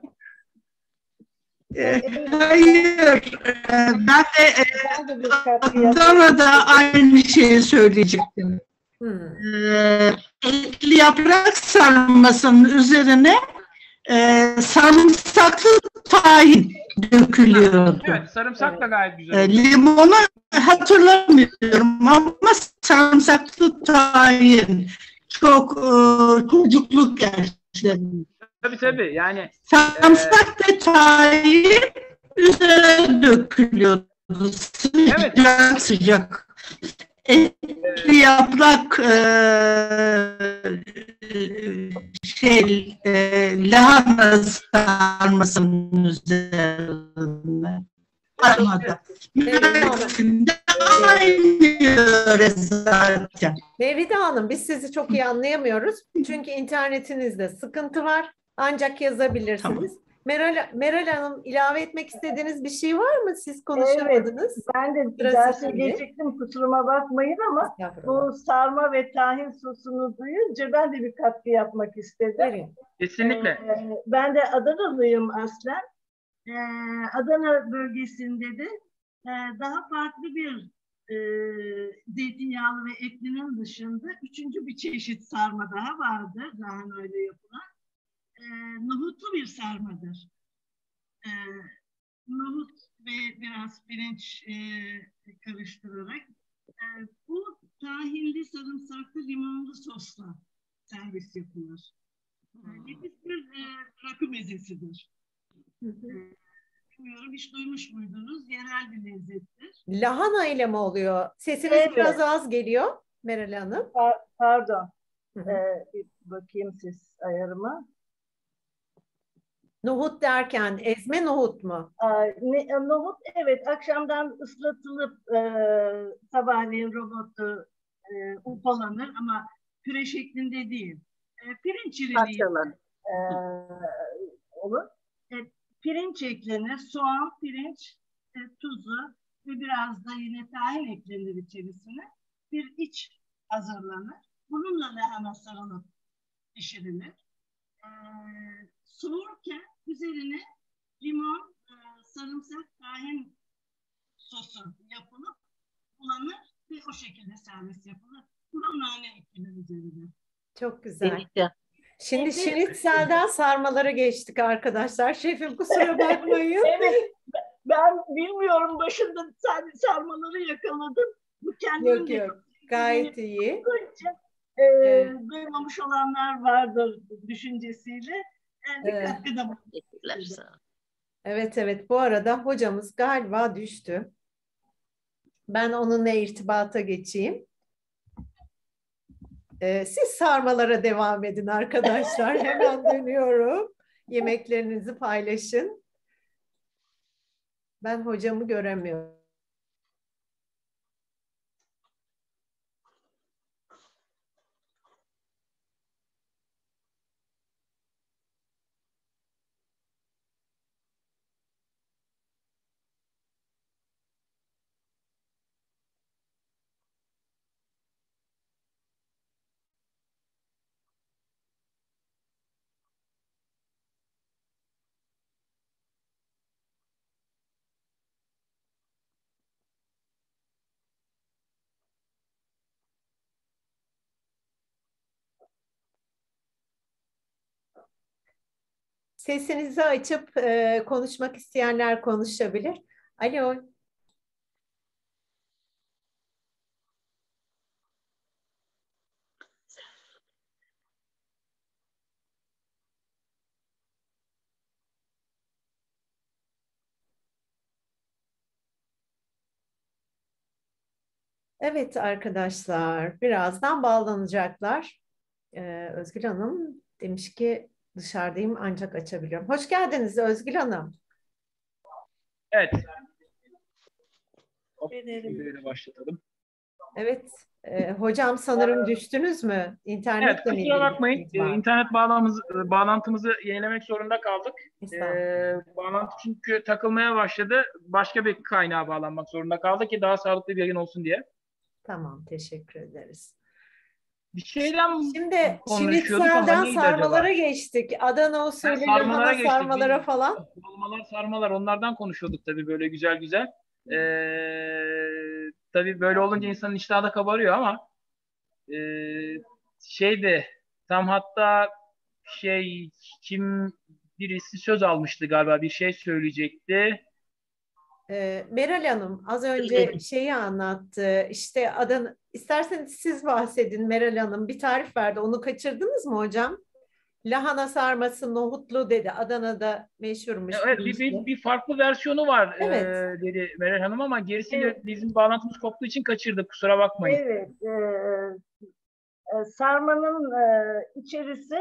Hayır, ben de Adana'da aynı şeyi söyleyecektim. Etli yaprak sarmasının üzerine sarımsaklı tahin dökülüyordu.
Evet, sarımsak da gayet güzel.
Limonu hatırlamıyorum ama sarımsaklı tahin çok çocukluk gerçekten.
Tabii yani.
Sarımsak ve tahin üzerine dökülüyordu. Sıcak sıcak. Etli yaprak lahana sarmasının üzerine. Aramada. aynı yöre zaten.
Mevlide Hanım, biz sizi çok iyi anlayamıyoruz. Çünkü internetinizde sıkıntı var. Ancak yazabilirsiniz. Meral Hanım, ilave etmek istediğiniz bir şey var mı? Siz konuşamadınız.
Evet, ben de
Sırası
derse
şimdi.
geciktim, kusuruma bakmayın ama bu sarma ve tahin sosunu duyunca ben de bir katkı yapmak istedim.
Evet.
Kesinlikle.
Ben de Adanalıyım aslen. Adana bölgesinde de daha farklı bir zeytinyağlı ve etlinin dışında üçüncü bir çeşit sarma daha vardır. Daha öyle yapılan. Nohutlu bir sarmadır. Nohut ve biraz pirinç karıştırarak bu tahinli, sarımsaklı, limonlu sosla servis yapılır. Nefis bir rakı mezesidir. Bilmiyorum, hiç duymuş muydunuz? Yerel bir lezzettir.
Lahana ile mi oluyor? Sesiniz
Evet.
biraz az geliyor Meral Hanım.
Pardon. Bir bakayım ses ayarıma.
Nohut derken ezme nohut mu?
Nohut, evet, akşamdan ıslatılıp sabahleyin robotta ufalanır ama püre şeklinde değil. Pirinç iriliği olur. Pirinç eklenir, soğan, pirinç, tuzu ve biraz da yine tahin eklenir içerisine. Bir iç hazırlanır. Bununla lahana sarılıp pişirilir. Soğurken üzerine limon, sarımsak, tahin sosu yapılıp bulanır ve o şekilde servis yapılır. Kuru nane eklenir üzerine.
Çok güzel.
Evet.
Şimdi şinitselden sarmalara geçtik arkadaşlar. Şefim kusura bakmayın.
Evet, ben bilmiyorum, başında sadece sarmaları yakaladım. Bu kendimin de
Yok, gayet iyi.
Duymamış olanlar vardır düşüncesiyle. Bir katkıda
Evet. Bu arada hocamız galiba düştü. Ben onunla irtibata geçeyim. Siz sarmalara devam edin arkadaşlar. Hemen dönüyorum. Yemeklerinizi paylaşın. Ben hocamı göremiyorum. Sesinizi açıp konuşmak isteyenler konuşabilir. Alo. Evet arkadaşlar, birazdan bağlanacaklar. Özgül Hanım demiş ki dışarıdayım ancak açabiliyorum. Hoş geldiniz Özgül Hanım.
Evet. Böyle başlatalım.
Evet, hocam sanırım düştünüz mü?
Evet,
İnternetle mi
kusura
ilgili
bakmayın.
bir sıkıntı var?
İnternet bağlantımızı yenilemek zorunda kaldık. Bağlantı çünkü takılmaya başladı. Başka bir kaynağa bağlanmak zorunda kaldı ki daha sağlıklı bir yayın olsun diye.
Tamam, teşekkür ederiz.
Bir şeyden
Şimdi
konuşuyorduk ama
şinitselden
neydi
sarmalara
acaba?
geçtik. Adana usulü
Sarmalara
lahana
geçtik.
sarmalara falan.
Sarmalar onlardan konuşuyorduk tabii böyle güzel. Tabii böyle olunca insanın iştahı da kabarıyor ama tam hatta birisi söz almıştı galiba, bir şey söyleyecekti.
Meral Hanım az önce şeyi anlattı. İşte Adana, isterseniz siz bahsedin Meral Hanım. Bir tarif verdi. Onu kaçırdınız mı hocam? Lahana sarması nohutlu dedi. Adana'da meşhurmuş.
Evet, bir farklı versiyonu var
Evet.
dedi Meral Hanım ama gerisiyle bizim bağlantımız koptuğu için kaçırdık. Kusura bakmayın.
Evet, sarmanın içerisi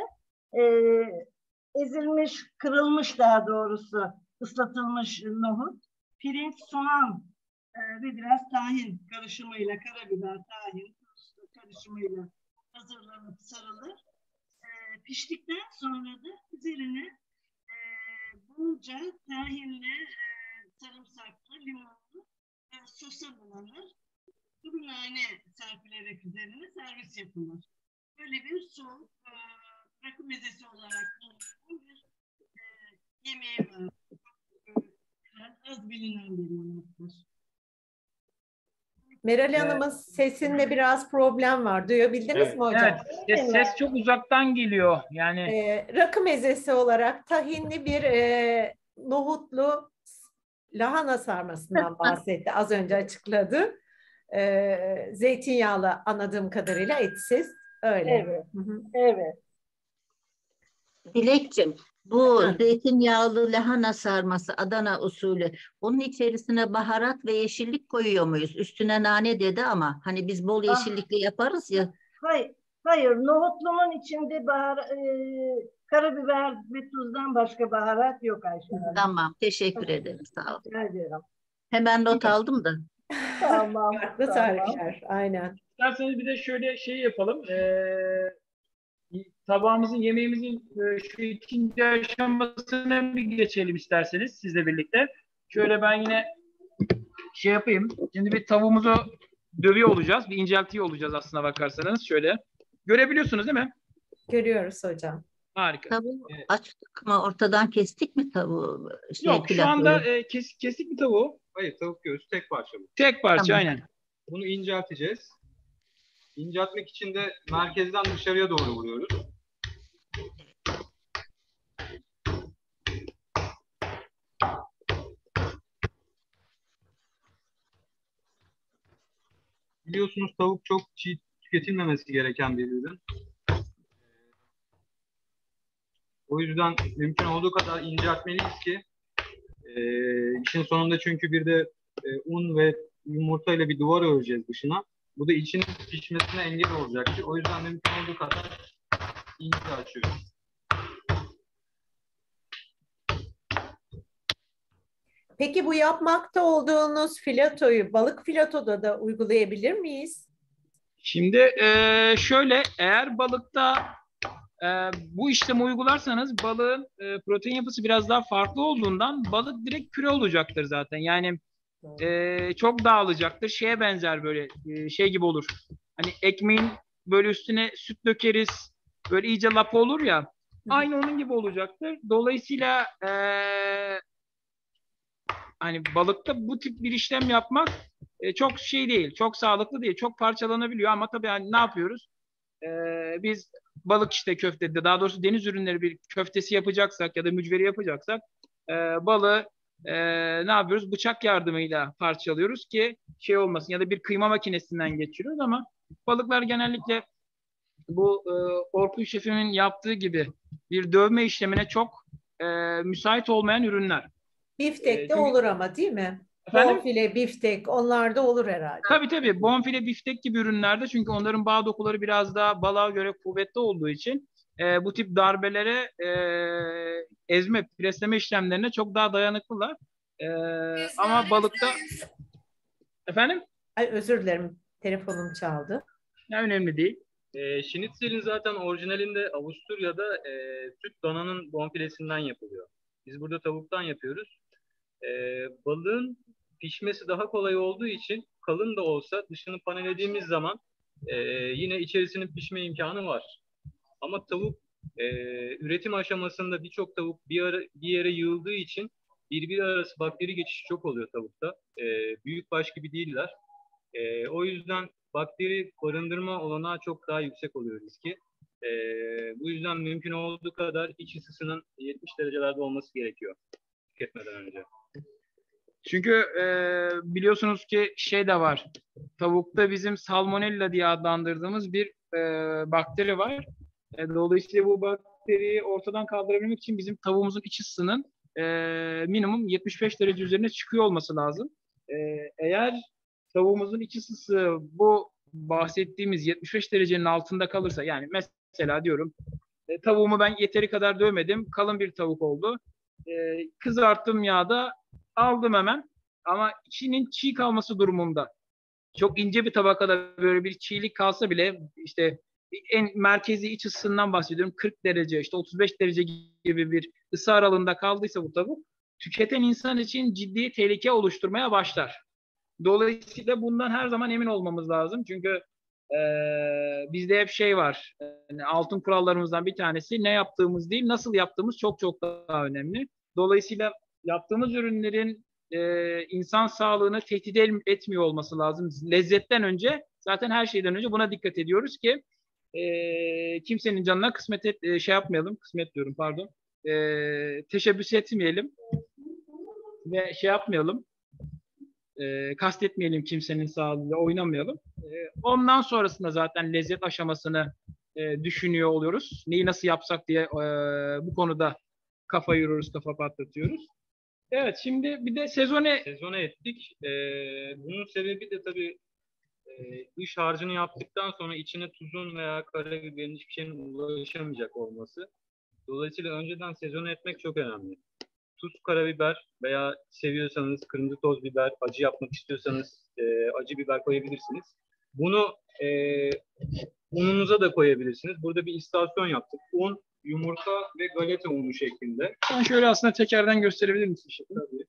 ezilmiş, kırılmış daha doğrusu ıslatılmış nohut, pirinç, soğan ve biraz tahin karışımıyla, karabiber, tahin karışımıyla hazırlanıp sarılır. Piştikten sonra da üzerine bolca tahinle, sarımsaklı, limonlu sosa bulanır. Kuru nane serpilerek üzerine servis yapılır. Böyle bir soğuk rakı mezesi olarak bir yemeği var. Az bilinen bir yemektir.
Meral Hanım'ın sesinde biraz problem var. Duyabildiniz mi hocam?
Evet, ses çok uzaktan geliyor. Yani
rakı mezesi olarak tahinli bir nohutlu lahana sarmasından bahsetti. Az önce açıkladı. Zeytinyağlı anladığım kadarıyla etsiz. Öyle.
Evet. Evet.
Dilekçim, bu zeytinyağlı lahana sarması Adana usulü. Onun içerisine baharat ve yeşillik koyuyor muyuz? Üstüne nane dedi ama hani biz bol yeşillikli yaparız ya.
Hayır, nohutlunun içinde karabiber ve tuzdan başka baharat yok Ayşe Hanım.
Tamam, teşekkür ederim. Sağ ol.
Rica ederim.
Hemen not aldım da.
Tamam.
Farklı tarifler. Aynen.
İsterseniz bir de şöyle şey yapalım. Tabağımızın, yemeğimizin şu ikinci aşamasına bir geçelim isterseniz sizle birlikte. Şöyle ben yine şey yapayım. Şimdi bir tavuğumuzu dövüyor olacağız. Bir inceltiyor olacağız aslına bakarsanız. Şöyle. Görebiliyorsunuz değil mi?
Görüyoruz hocam.
Harika.
Tavuğu açtık mı? Ortadan kestik mi tavuğu?
Yok, şu anda kesik bir tavuğu.
Hayır, tavuk göğsü tek parça bu.
Tek parça,
Tamam.
aynen.
Bunu incelteceğiz. İnceltmek için de merkezden dışarıya doğru vuruyoruz. Biliyorsunuz tavuk çok çiğ tüketilmemesi gereken bir ürün. O yüzden mümkün olduğu kadar inceltmeliyiz ki işin sonunda, çünkü bir de un ve yumurta ile bir duvar öreceğiz dışına. Bu da içinin pişmesine engel olacaktır. O yüzden mümkün olduğu kadar ince açıyoruz.
Peki bu yapmakta olduğunuz filetoyu balık filatoda da uygulayabilir miyiz?
Şimdi şöyle, eğer balıkta bu işlemi uygularsanız balığın protein yapısı biraz daha farklı olduğundan balık direkt püre olacaktır zaten. Yani çok dağılacaktır. Şeye benzer, böyle şey gibi olur. Hani ekmeğin böyle üstüne süt dökeriz. Böyle iyice lapa olur ya. Aynı onun gibi olacaktır. Dolayısıyla hani balıkta bu tip bir işlem yapmak çok şey değil. Çok sağlıklı değil. Çok parçalanabiliyor ama tabii hani ne yapıyoruz? Biz balık işte köftede, daha doğrusu deniz ürünleri bir köftesi yapacaksak ya da mücveri yapacaksak balığı ne yapıyoruz? Bıçak yardımıyla parçalıyoruz ki şey olmasın, ya da bir kıyma makinesinden geçiriyoruz ama balıklar genellikle bu Orkun Şef'imin yaptığı gibi bir dövme işlemine çok müsait olmayan ürünler.
Biftek de olur ama değil mi?
Efendim?
Bonfile, biftek onlar da olur herhalde.
Tabii. Bonfile, biftek gibi ürünlerde, çünkü onların bağ dokuları biraz daha balığa göre kuvvetli olduğu için bu tip darbelere, ezme, presleme işlemlerine çok daha dayanıklılar. Ama balıkta... Efendim?
Ay, özür dilerim. Telefonum çaldı.
Ne, önemli değil.
Schnitzel'in zaten orijinalinde Avusturya'da süt dananın bonfilesinden yapılıyor. Biz burada tavuktan yapıyoruz. Balığın pişmesi daha kolay olduğu için kalın da olsa dışını panellediğimiz zaman yine içerisinin pişme imkanı var. Ama tavuk üretim aşamasında birçok tavuk bir yere yığıldığı için birbiri arası bakteri geçişi çok oluyor tavukta. Büyükbaş gibi değiller. O yüzden bakteri barındırma olanağı çok daha yüksek oluyor riski. Bu yüzden mümkün olduğu kadar iç ısısının 70 derecelerde olması gerekiyor tüketmeden önce.
Çünkü biliyorsunuz ki şey de var. Tavukta bizim salmonella diye adlandırdığımız bir bakteri var. Dolayısıyla bu bakteriyi ortadan kaldırabilmek için bizim tavuğumuzun iç ısısının minimum 75 derece üzerine çıkıyor olması lazım. Eğer tavuğumuzun iç ısısı bu bahsettiğimiz 75 derecenin altında kalırsa, yani mesela diyorum tavuğumu ben yeteri kadar dövmedim, kalın bir tavuk oldu. Kızarttım yağda, aldım hemen. ama içinin çiğ kalması durumunda çok ince bir tabakada böyle bir çiğlik kalsa bile işte en merkezi iç ısısından bahsediyorum. 40 derece, işte 35 derece gibi bir ısı aralığında kaldıysa bu tavuk tüketen insan için ciddi tehlike oluşturmaya başlar. Dolayısıyla bundan her zaman emin olmamız lazım. Çünkü bizde hep şey var. Yani altın kurallarımızdan bir tanesi ne yaptığımız değil, nasıl yaptığımız çok çok daha önemli. Dolayısıyla yaptığımız ürünlerin insan sağlığını tehdit etmiyor olması lazım. Lezzetten önce, zaten her şeyden önce buna dikkat ediyoruz ki kimsenin canına teşebbüs etmeyelim ve şey yapmayalım, kastetmeyelim, kimsenin sağlığıyla oynamayalım. Ondan sonrasında zaten lezzet aşamasını düşünüyor oluyoruz. Neyi nasıl yapsak diye bu konuda kafa yoruyoruz, kafa patlatıyoruz. Evet, şimdi bir de sezone
ettik. Bunun sebebi de tabii dış harcını yaptıktan sonra içine tuzun veya karabiberin hiçbir şeyin ulaşamayacak olması. Dolayısıyla önceden sezone etmek çok önemli. Tuz, karabiber veya seviyorsanız kırmızı toz biber, acı yapmak istiyorsanız acı biber koyabilirsiniz. Bunu ununuza da koyabilirsiniz. Burada bir istasyon yaptık. Un, yumurta ve galeta unu şeklinde.
Ben şöyle aslında tekerden gösterebilir misin?
Tabii.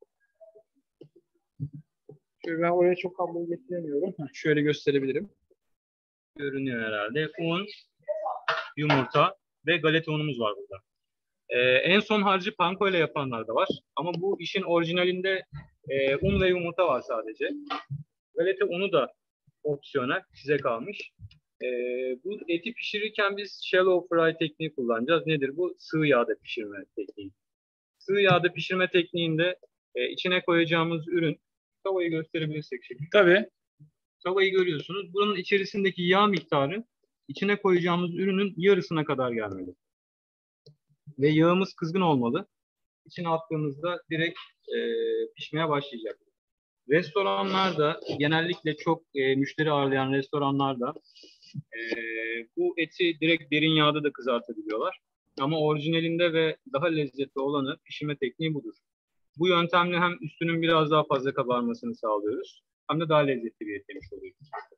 Şöyle ben oraya çok kablo getiremiyorum. Şöyle gösterebilirim.
Görünüyor herhalde. Un, yumurta ve galeta unumuz var burada. En son harcı panko ile yapanlar da var. Ama bu işin orijinalinde un ve yumurta var sadece. Galeta unu da opsiyonel, size kalmış. Bu eti pişirirken biz shallow fry tekniği kullanacağız. Nedir bu? Sığ yağda pişirme tekniği. Sığ yağda pişirme tekniğinde içine koyacağımız ürün, tavayı gösterebilirsek şimdi.
Tabii.
Tavayı görüyorsunuz. Bunun içerisindeki yağ miktarı içine koyacağımız ürünün yarısına kadar gelmeli. Ve yağımız kızgın olmalı. İçine attığımızda direkt pişmeye başlayacak. Restoranlarda, genellikle çok müşteri ağırlayan restoranlarda bu eti direkt derin yağda da kızartabiliyorlar. Ama orijinalinde ve daha lezzetli olanı pişirme tekniği budur. Bu yöntemle hem üstünün biraz daha fazla kabarmasını sağlıyoruz, hem de daha lezzetli bir et yemiş oluyoruz.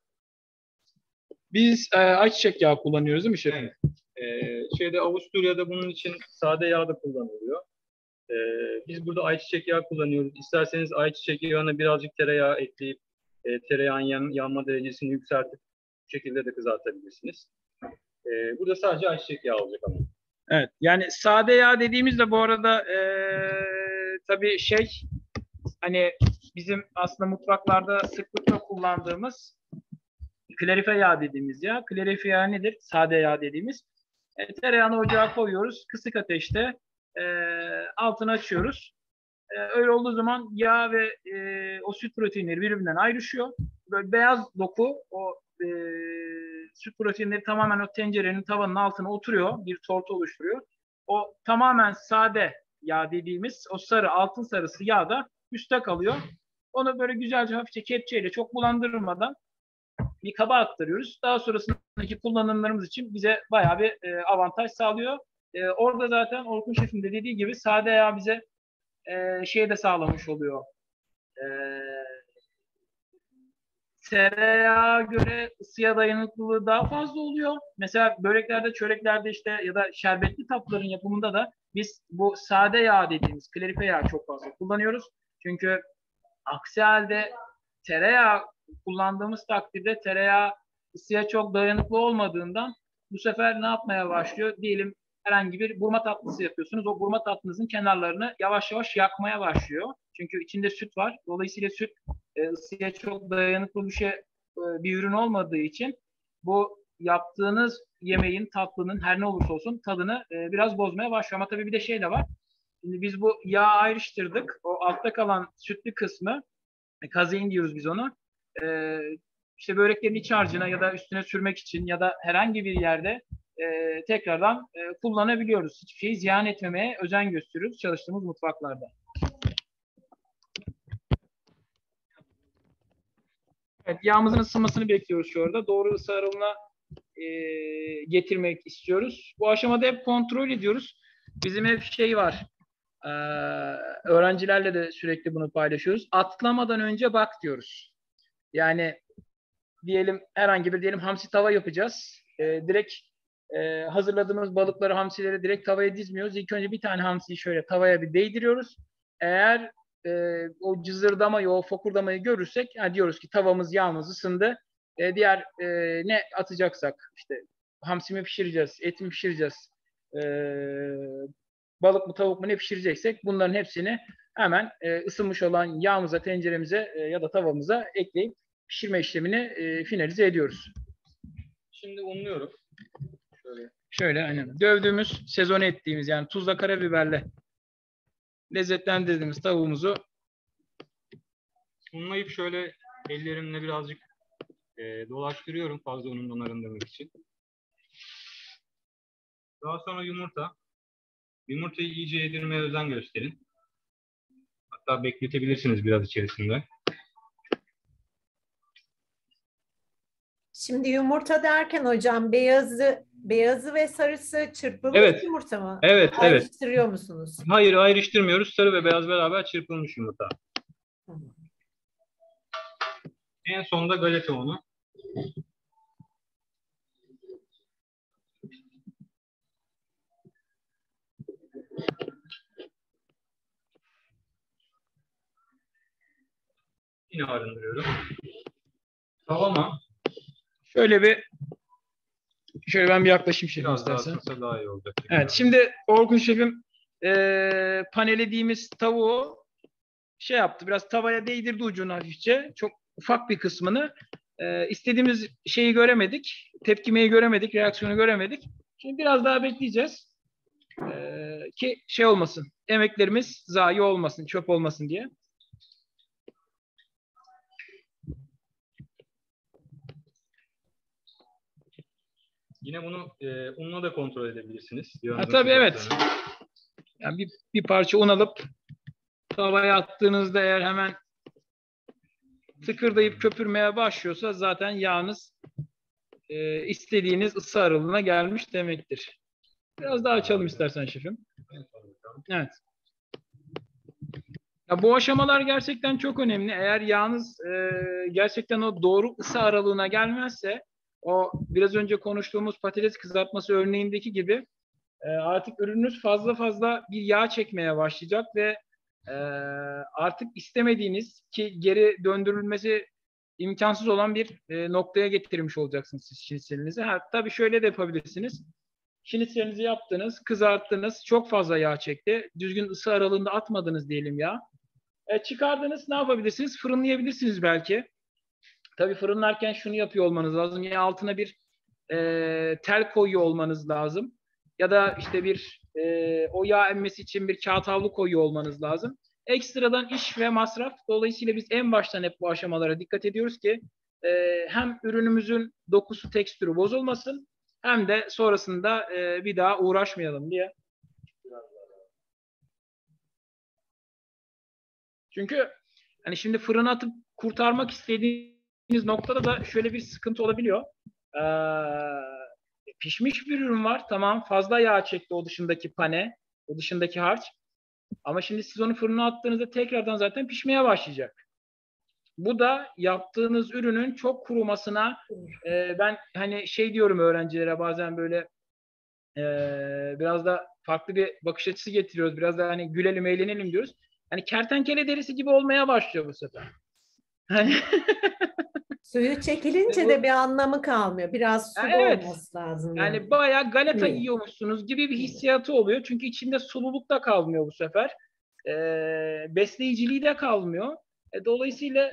Biz ayçiçek yağı kullanıyoruz değil mi şefim?
Evet. Avusturya'da bunun için sade yağ da kullanılıyor. Biz burada ayçiçek yağı kullanıyoruz. İsterseniz ayçiçek yağına birazcık tereyağı ekleyip tereyağın yanma derecesini yükseltip bu şekilde de kızartabilirsiniz. Burada sadece ayçiçek yağı olacak ama.
Evet. Yani sade yağ dediğimizde bu arada tabii hani bizim aslında mutfaklarda sıklıkla kullandığımız klarife yağ dediğimiz yağ. Klarife yağ nedir? Sade yağ dediğimiz. Tereyağını ocağa koyuyoruz. Kısık ateşte altını açıyoruz. Öyle olduğu zaman yağ ve o süt proteinleri birbirinden ayrışıyor. Böyle beyaz doku o süt proteinleri tamamen o tencerenin tavanın altına oturuyor. Bir tortu oluşturuyor. O tamamen sade yağ dediğimiz o sarı, altın sarısı yağ da üstte kalıyor. Onu böyle güzelce hafifçe kepçeyle çok bulandırmadan bir kaba aktarıyoruz. Daha sonrasındaki kullanımlarımız için bize bayağı bir avantaj sağlıyor. Orada zaten Orkun Şef'in de dediği gibi sade yağ bize de sağlamış oluyor. Tereyağa göre ısıya dayanıklılığı daha fazla oluyor. Mesela böreklerde, çöreklerde ya da şerbetli tatlıların yapımında da biz bu sade yağ dediğimiz klarife yağ çok fazla kullanıyoruz. Çünkü aksi halde tereyağı kullandığımız takdirde tereyağı ısıya çok dayanıklı olmadığından bu sefer ne yapmaya başlıyor? Diyelim herhangi bir burma tatlısı yapıyorsunuz. O burma tatlınızın kenarlarını yavaş yavaş yakmaya başlıyor. Çünkü içinde süt var. Dolayısıyla süt ısıya çok dayanıklı bir ürün olmadığı için bu yaptığınız yemeğin, tatlının her ne olursa olsun tadını biraz bozmaya başlıyor. Ama tabii bir de de var. Şimdi biz bu yağı ayrıştırdık. O altta kalan sütlü kısmı, kazein diyoruz biz onu. Böreklerin iç harcına ya da üstüne sürmek için ya da herhangi bir yerde tekrardan kullanabiliyoruz. Hiçbir şeyi ziyan etmemeye özen gösteriyoruz çalıştığımız mutfaklarda. Evet, yağımızın ısınmasını bekliyoruz şu anda. Doğru ısı aralığına getirmek istiyoruz. Bu aşamada hep kontrol ediyoruz. Bizim hep var. öğrencilerle de sürekli bunu paylaşıyoruz. Atlamadan önce bak diyoruz. Yani diyelim herhangi bir diyelim hamsi tava yapacağız. Direkt hazırladığımız balıkları, hamsileri direkt tavaya dizmiyoruz. İlk önce bir tane hamsiyi şöyle tavaya bir değdiriyoruz. Eğer o cızırdamayı, o fokurdamayı görürsek yani diyoruz ki tavamız, yağımız ısındı. Diğer ne atacaksak işte hamsi mi pişireceğiz, et mi pişireceğiz, balık mı tavuk mu ne pişireceksek bunların hepsini hemen ısınmış olan yağımıza, tenceremize ya da tavamıza ekleyip pişirme işlemini finalize ediyoruz.
Şimdi unluyorum.
Şöyle aynen. Dövdüğümüz, sezone ettiğimiz yani tuzla karabiberle lezzetlendirdiğimiz tavuğumuzu
unlayıp şöyle ellerimle birazcık dolaştırıyorum fazla unundan arındırmak için. Daha sonra yumurta. Yumurtayı iyice yedirmeye özen gösterin. Hatta bekletebilirsiniz biraz içerisinde.
Şimdi yumurta derken hocam beyazı ve sarısı çırpılmış
Evet.
yumurta mı?
Evet, evet.
Ayrıştırıyor musunuz?
Hayır, ayrıştırmıyoruz. Sarı ve beyaz beraber çırpılmış yumurta.
Tamam.
En sonunda galeta unu. Yine arındırıyorum. Tavama
şöyle ben bir yaklaşayım şefim
biraz daha
istersen.
ısınsa daha iyi olacak.
Evet, şimdi Orkun şefim panelediğimiz tavuğu şey yaptı, biraz tavaya değdirdi ucunu hafifçe, çok ufak bir kısmını. İstediğimiz şeyi göremedik, tepkimeyi göremedik, reaksiyonu göremedik. Şimdi biraz daha bekleyeceğiz ki şey olmasın, emeklerimiz zayi olmasın, çöp olmasın diye.
Yine bunu unla da kontrol edebilirsiniz.
Tabii evet. Yani bir parça un alıp tavaya attığınızda eğer hemen tıkırdayıp köpürmeye başlıyorsa zaten yağınız istediğiniz ısı aralığına gelmiş demektir. Biraz daha açalım istersen şefim. Evet. Ya bu aşamalar gerçekten çok önemli. Eğer yağınız gerçekten o doğru ısı aralığına gelmezse o biraz önce konuştuğumuz patates kızartması örneğindeki gibi artık ürününüz fazla bir yağ çekmeye başlayacak ve artık istemediğiniz ki geri döndürülmesi imkansız olan bir noktaya getirmiş olacaksınız siz şinitselinizi. Tabii şöyle de yapabilirsiniz. Şinitselinizi yaptınız, kızarttınız, çok fazla yağ çekti. Düzgün ısı aralığında atmadınız diyelim yağ. Çıkardınız, ne yapabilirsiniz? Fırınlayabilirsiniz belki. Tabii fırınlarken şunu yapıyor olmanız lazım. Ya altına bir tel koyuyor olmanız lazım. Ya da işte o yağ emmesi için bir kağıt havlu koyuyor olmanız lazım. Ekstradan iş ve masraf. Dolayısıyla biz en baştan hep bu aşamalara dikkat ediyoruz ki hem ürünümüzün dokusu, tekstürü bozulmasın hem de sonrasında bir daha uğraşmayalım diye. Çünkü hani şimdi fırına atıp kurtarmak istediğiniz noktada da şöyle bir sıkıntı olabiliyor. Pişmiş bir ürün var. Tamam, fazla yağ çekti o dışındaki pane, o dışındaki harç. Ama şimdi siz onu fırına attığınızda tekrardan zaten pişmeye başlayacak. Bu da yaptığınız ürünün çok kurumasına ben hani şey diyorum öğrencilere bazen böyle biraz da farklı bir bakış açısı getiriyoruz. Biraz da hani gülelim, eğlenelim diyoruz. Hani kertenkele derisi gibi olmaya başlıyor bu sefer. Hani
suyu çekilince de bir anlamı kalmıyor. Biraz su
evet.
olması lazım.
Yani bayağı galeta yiyormuşsunuz gibi bir hissiyatı oluyor. Çünkü içinde sululuk da kalmıyor bu sefer. Besleyiciliği de kalmıyor. Dolayısıyla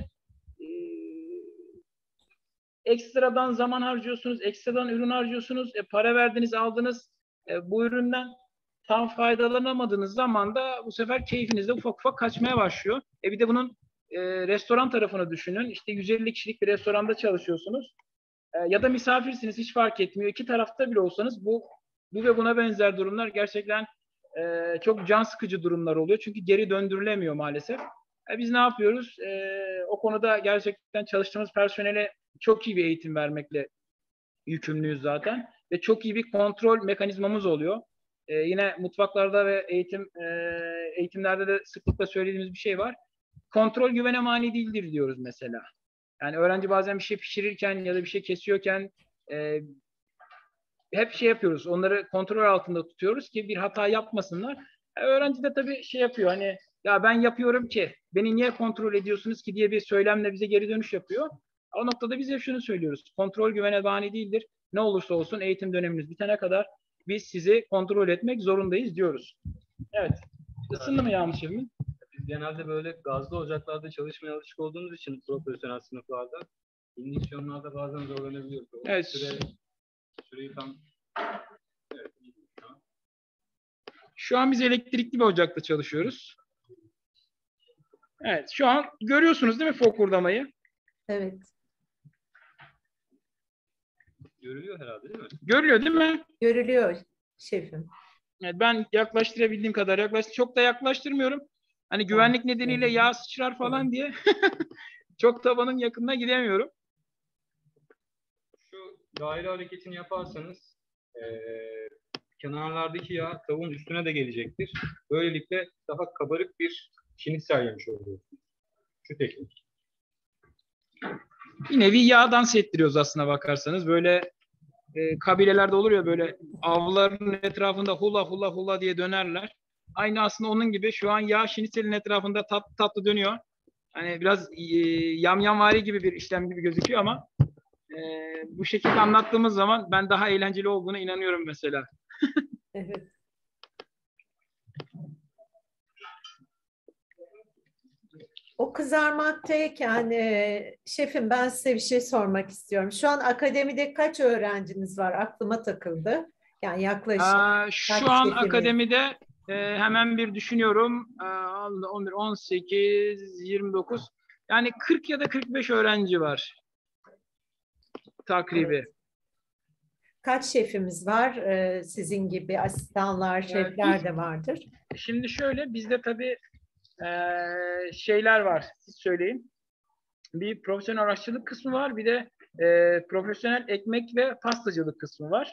ekstradan zaman harcıyorsunuz, ekstradan ürün harcıyorsunuz. Para verdiniz, aldınız. Bu üründen tam faydalanamadığınız zaman da bu sefer keyfiniz de ufak ufak kaçmaya başlıyor. Bir de bunun restoran tarafını düşünün. İşte 150 kişilik bir restoranda çalışıyorsunuz. Ya da misafirsiniz, hiç fark etmiyor. İki tarafta bile olsanız bu ve buna benzer durumlar gerçekten çok can sıkıcı durumlar oluyor. Çünkü geri döndürülemiyor maalesef. Biz ne yapıyoruz? O konuda gerçekten çalıştığımız personele çok iyi bir eğitim vermekle yükümlüyüz zaten. Ve çok iyi bir kontrol mekanizmamız oluyor. Yine mutfaklarda ve eğitim eğitimlerde de sıklıkla söylediğimiz bir şey var. Kontrol güvene mani değildir diyoruz mesela. Yani öğrenci bazen bir şey pişirirken ya da bir şey kesiyorken hep şey yapıyoruz. Onları kontrol altında tutuyoruz ki bir hata yapmasınlar. Öğrenci de tabii şey yapıyor, hani ya ben yapıyorum ki beni niye kontrol ediyorsunuz ki diye bir söylemle bize geri dönüş yapıyor. O noktada biz hep şunu söylüyoruz. Kontrol güvene mani değildir. Ne olursa olsun eğitim dönemimiz bitene kadar biz sizi kontrol etmek zorundayız diyoruz. Evet. Isındı mı yağmış evimin?
Biz genelde böyle gazlı ocaklarda çalışmaya alışık olduğumuz için profesyonel sınıflarda indüksiyonlarda bazen zorlanabiliyoruz.
Evet.
Süreyi tam evet,
şu an biz elektrikli bir ocakta çalışıyoruz. Evet. Şu an görüyorsunuz değil mi fokurdamayı?
Evet.
görülüyor herhalde değil mi?
Görülüyor değil mi?
Görülüyor şefim.
Evet, ben yaklaştırabildiğim kadar çok da yaklaştırmıyorum. Hani güvenlik nedeniyle yağ sıçrar falan diye çok tabanın yakınına gidemiyorum.
Şu daire hareketini yaparsanız kenarlardaki yağ tavuğun üstüne de gelecektir. Böylelikle daha kabarık bir şinitsel yemiş oluyorsunuz. Şu teknik.
Bir nevi yağ dans ettiriyoruz aslına bakarsanız. Böyle kabilelerde olur ya, böyle avların etrafında hula hula hula diye dönerler. Aynı aslında onun gibi şu an yağ şinitselin etrafında tatlı tatlı dönüyor. Hani biraz yamyamvari gibi bir işlem gibi gözüküyor ama bu şekilde anlattığımız zaman ben daha eğlenceli olduğuna inanıyorum mesela.
Evet. O kızarmaktayken şefim ben size bir şey sormak istiyorum. Şu an akademide kaç öğrenciniz var? Aklıma takıldı. Yani yaklaşık.
Şu an akademide hemen bir düşünüyorum. 11, 18, 29. Yani 40 ya da 45 öğrenci var. Takribi.
Evet. Kaç şefimiz var? Sizin gibi asistanlar, şefler de vardır.
Şimdi şöyle, bizde tabii şeyler var. Siz söyleyin. Bir profesyonel aşçılık kısmı var. Bir de profesyonel ekmek ve pastacılık kısmı var.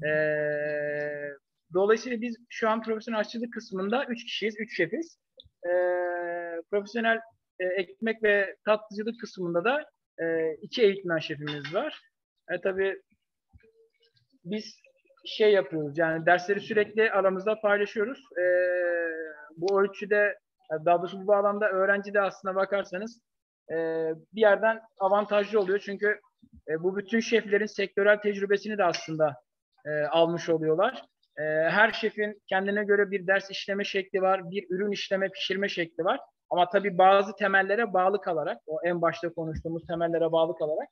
Dolayısıyla biz şu an profesyonel aşçılık kısmında 3 kişiyiz. 3 şefiz. Profesyonel ekmek ve tatlıcılık kısmında da 2 eğitmen şefimiz var. Tabii biz şey yapıyoruz, yani dersleri sürekli aramızda paylaşıyoruz. Bu ölçüde, daha doğrusu bu bağlamda öğrenci de aslına bakarsanız bir yerden avantajlı oluyor. Çünkü bu bütün şeflerin sektörel tecrübesini de aslında almış oluyorlar. Her şefin kendine göre bir ders işleme şekli var, bir ürün işleme, pişirme şekli var. Ama tabii bazı temellere bağlı kalarak, o en başta konuştuğumuz temellere bağlı kalarak.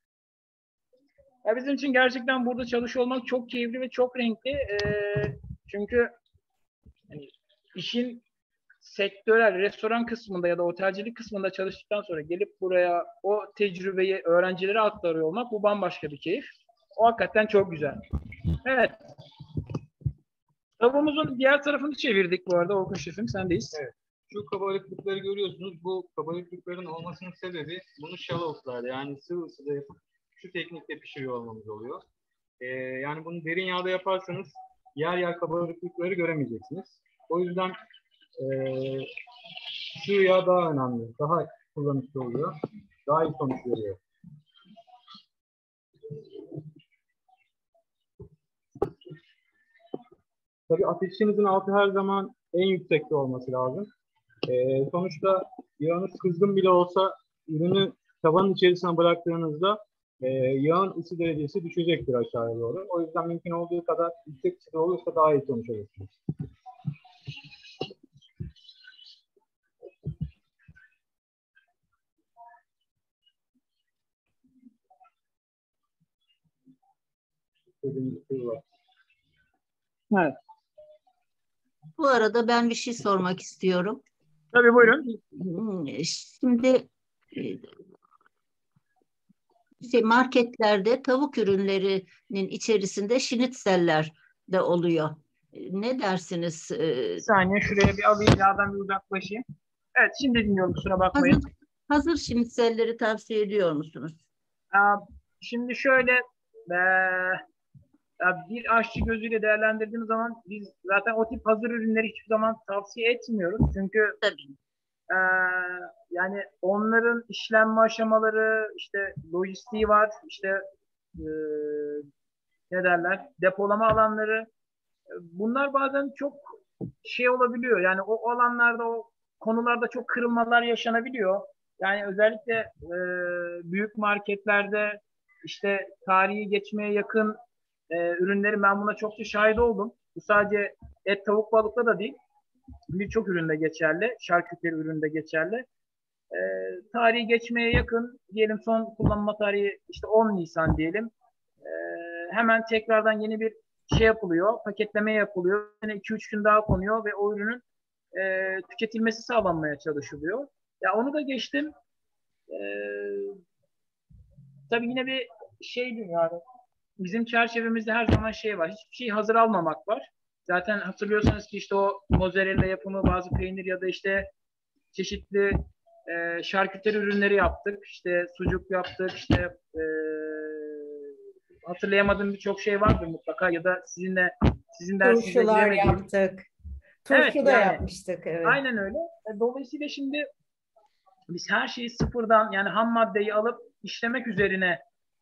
Bizim için gerçekten burada çalışıyor olmak çok keyifli ve çok renkli. Çünkü yani işin sektörel, restoran kısmında ya da otelcilik kısmında çalıştıktan sonra gelip buraya o tecrübeyi öğrencilere aktarıyor olmak, bu bambaşka bir keyif. O hakikaten çok güzel. Evet. Tavuğumuzun diğer tarafını çevirdik bu arada. Orkun şefim, sendeyiz.
Evet. Şu kabarıklıkları görüyorsunuz. Bu kabarıklıkların olmasının sebebi bunu shallow'larda, yani sıvı ısıda yapıp şu teknikle pişiriyor olmamız oluyor. Yani bunu derin yağda yaparsanız yer yer kabarıklıkları göremeyeceksiniz. O yüzden şu yağ daha önemli. Daha kullanışlı oluyor. Daha iyi sonuç veriyor. Tabii ateşinizin altı her zaman en yüksekte olması lazım. Sonuçta yağınız kızgın bile olsa ürünü tavanın içerisine bıraktığınızda yağın ısı derecesi düşecektir aşağıya doğru. O yüzden mümkün olduğu kadar yüksek ısıda olursa daha iyi sonuç alırsınız.
Evet.
Bu arada ben bir şey sormak istiyorum.
Tabii, buyurun.
Şimdi marketlerde tavuk ürünlerinin içerisinde şinitseller de oluyor. Ne dersiniz?
Bir saniye, şuraya bir alayım, yağdan bir uzaklaşayım. Evet, şimdi dinliyorum, kusura bakmayın.
Hazır şinitselleri tavsiye ediyor musunuz?
Şimdi şöyle, Ya bir aşçı gözüyle değerlendirdiğimiz zaman biz zaten o tip hazır ürünleri hiçbir zaman tavsiye etmiyoruz. Çünkü e, yani onların işlenme aşamaları, işte lojistiği var, işte e, ne derler, depolama alanları. Bunlar bazen çok şey olabiliyor. Yani o alanlarda, o konularda çok kırılmalar yaşanabiliyor. Yani özellikle büyük marketlerde işte tarihi geçmeye yakın ürünleri, ben buna çokça şahit oldum. Bu sadece et, tavuk, balıkta da değil. Birçok üründe geçerli. Şarküteri üründe geçerli. Tarihi geçmeye yakın, diyelim son kullanma tarihi işte 10 Nisan diyelim. Hemen tekrardan yeni bir şey yapılıyor, paketleme yapılıyor. Yine 2-3 gün daha konuyor ve o ürünün tüketilmesi sağlanmaya çalışılıyor. Ya onu da geçtim. E, tabii yine bir şeydi yani. Bizim çerçevemizde her zaman şey var. Hiçbir şeyi hazır almamak var. Zaten hatırlıyorsanız ki işte o mozzarella yapımı, bazı peynir ya da işte çeşitli şarküteri ürünleri yaptık. İşte sucuk yaptık. İşte hatırlayamadığım birçok şey vardır mutlaka ya da sizin dersinizde
Turşular
giremediğim.
yaptık. Turşu
Evet,
da
yani,
yapmıştık. Evet.
aynen öyle. Dolayısıyla şimdi biz her şeyi sıfırdan, yani ham maddeyi alıp işlemek üzerine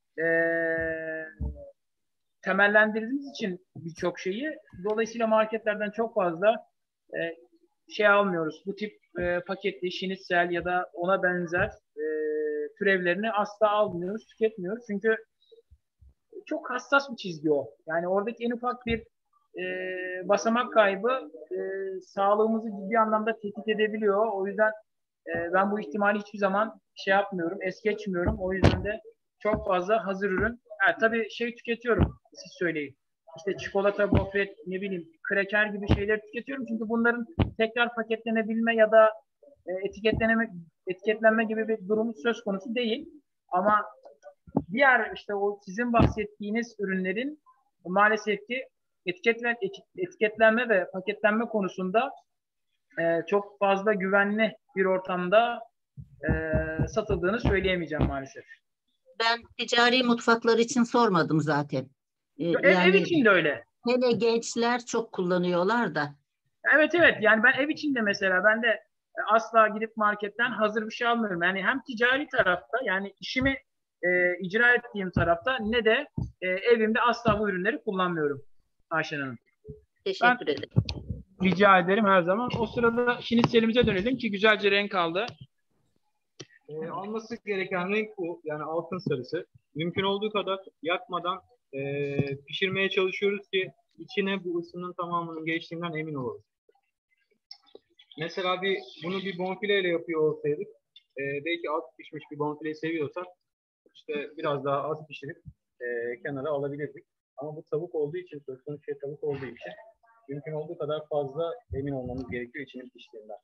temellendirdiğimiz için birçok şeyi, dolayısıyla marketlerden çok fazla şey almıyoruz. Bu tip paketli şinitsel ya da ona benzer türevlerini asla almıyoruz, tüketmiyoruz. Çünkü çok hassas bir çizgi o. Yani oradaki en ufak bir basamak kaybı sağlığımızı ciddi anlamda tehdit edebiliyor. O yüzden ben bu ihtimali hiçbir zaman şey yapmıyorum, es geçmiyorum. O yüzden de çok fazla hazır ürün. Ha, tabii şey tüketiyorum, siz söyleyin. İşte çikolata, gofret, ne bileyim, kreker gibi şeyler tüketiyorum. Çünkü bunların tekrar paketlenebilme ya da etiketlenme gibi bir durum söz konusu değil. Ama diğer işte o sizin bahsettiğiniz ürünlerin maalesef ki etiketlenme ve paketlenme konusunda çok fazla güvenli bir ortamda satıldığını söyleyemeyeceğim maalesef.
Ben ticari mutfaklar için sormadım zaten.
Ev için de öyle.
Hele gençler çok kullanıyorlar da.
Evet, yani ben ev içinde mesela ben de asla gidip marketten hazır bir şey almıyorum. Yani hem ticari tarafta, yani işimi icra ettiğim tarafta, ne de evimde asla bu ürünleri kullanmıyorum Ayşen Hanım.
Teşekkür ederim.
Rica ederim her zaman. O sırada şinitselimize dönelim ki güzelce renk aldı.
Alması gereken renk bu. Yani altın sarısı. Mümkün olduğu kadar yakmadan pişirmeye çalışıyoruz ki içine bu ısının tamamının geçtiğinden emin olalım. Mesela bunu bir bonfileyle yapıyor olsaydık, belki az pişmiş bir bonfileyi seviyorsak işte biraz daha az pişirip kenara alabilirdik. Ama bu tavuk olduğu için, söz konusu şey tavuk olduğu için mümkün olduğu kadar fazla emin olmamız gerekiyor içinin piştiğinden.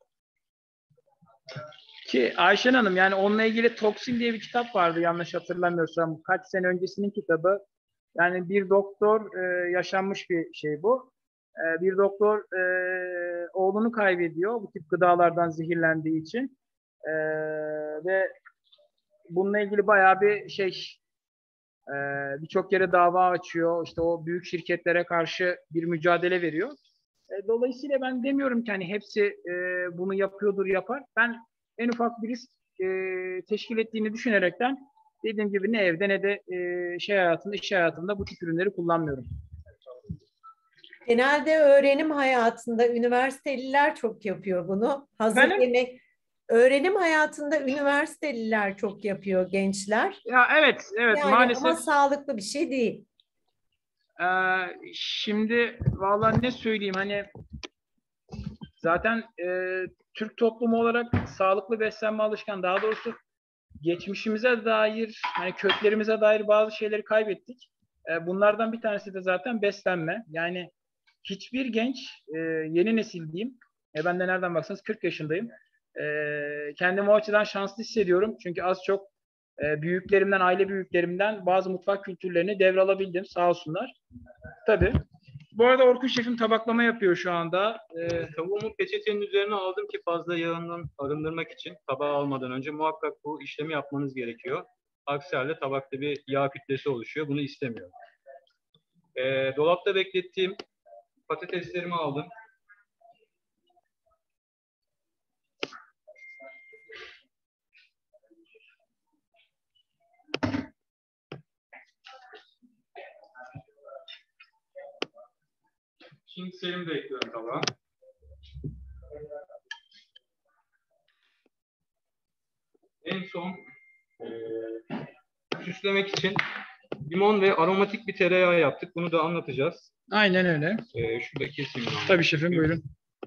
Ki Ayşen Hanım, yani onunla ilgili Toksin diye bir kitap vardı yanlış hatırlamıyorsam. Kaç sene öncesinin kitabı. Yani bir doktor, yaşanmış bir şey bu. Bir doktor oğlunu kaybediyor bu tip gıdalardan zehirlendiği için. Ve bununla ilgili bayağı bir birçok yere dava açıyor. İşte o büyük şirketlere karşı bir mücadele veriyor. Dolayısıyla ben demiyorum ki hani hepsi bunu yapıyordur, yapar. Ben en ufak bir risk teşkil ettiğini düşünerekten, dediğim gibi, ne evde ne de iş hayatında bu tip ürünleri kullanmıyorum.
Genelde öğrenim hayatında üniversiteliler çok yapıyor bunu. Hazır yemek. Öğrenim hayatında üniversiteliler çok yapıyor, gençler.
Ya evet
Yani
maalesef.
ama sağlıklı bir şey değil.
Şimdi vallahi ne söyleyeyim, hani zaten Türk toplumu olarak sağlıklı beslenme alışkanlığı, daha doğrusu geçmişimize dair, hani köklerimize dair bazı şeyleri kaybettik. Bunlardan bir tanesi de zaten beslenme. Yani hiçbir genç, yeni nesil diyeyim, ben de nereden baksanız 40 yaşındayım. Kendimi o açıdan şanslı hissediyorum. Çünkü az çok büyüklerimden, aile büyüklerimden bazı mutfak kültürlerini devralabildim, sağ olsunlar. Tabii. Bu arada Orkun Şef'im tabaklama yapıyor şu anda.
Tavuğumu peçetenin üzerine aldım ki fazla yağından arındırmak için tabağa almadan önce muhakkak bu işlemi yapmanız gerekiyor. Aksi halde tabakta bir yağ kütlesi oluşuyor. Bunu istemiyorum. Dolapta beklettiğim patateslerimi aldım. Şimdi selim de ekliyorum tabağa. En son süslemek için limon ve aromatik bir tereyağı yaptık. Bunu da anlatacağız.
Aynen öyle.
Şurada keseyim.
Tabii şefim, buyurun.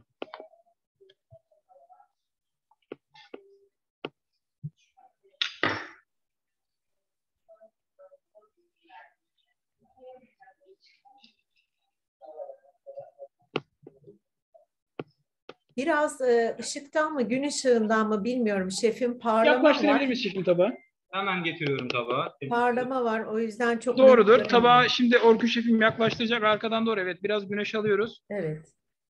Biraz ışıktan mı, gün ışığından mı bilmiyorum şefim. Parlama
Yaklaştırabilir
var.
miyiz şefim tabağı?
Hemen getiriyorum tabağa.
Parlama var. O yüzden çok
Doğrudur.
net
Tabağı
göremiyorum.
şimdi Orkun şefim yaklaştıracak arkadan doğru. Evet, biraz güneş alıyoruz.
Evet.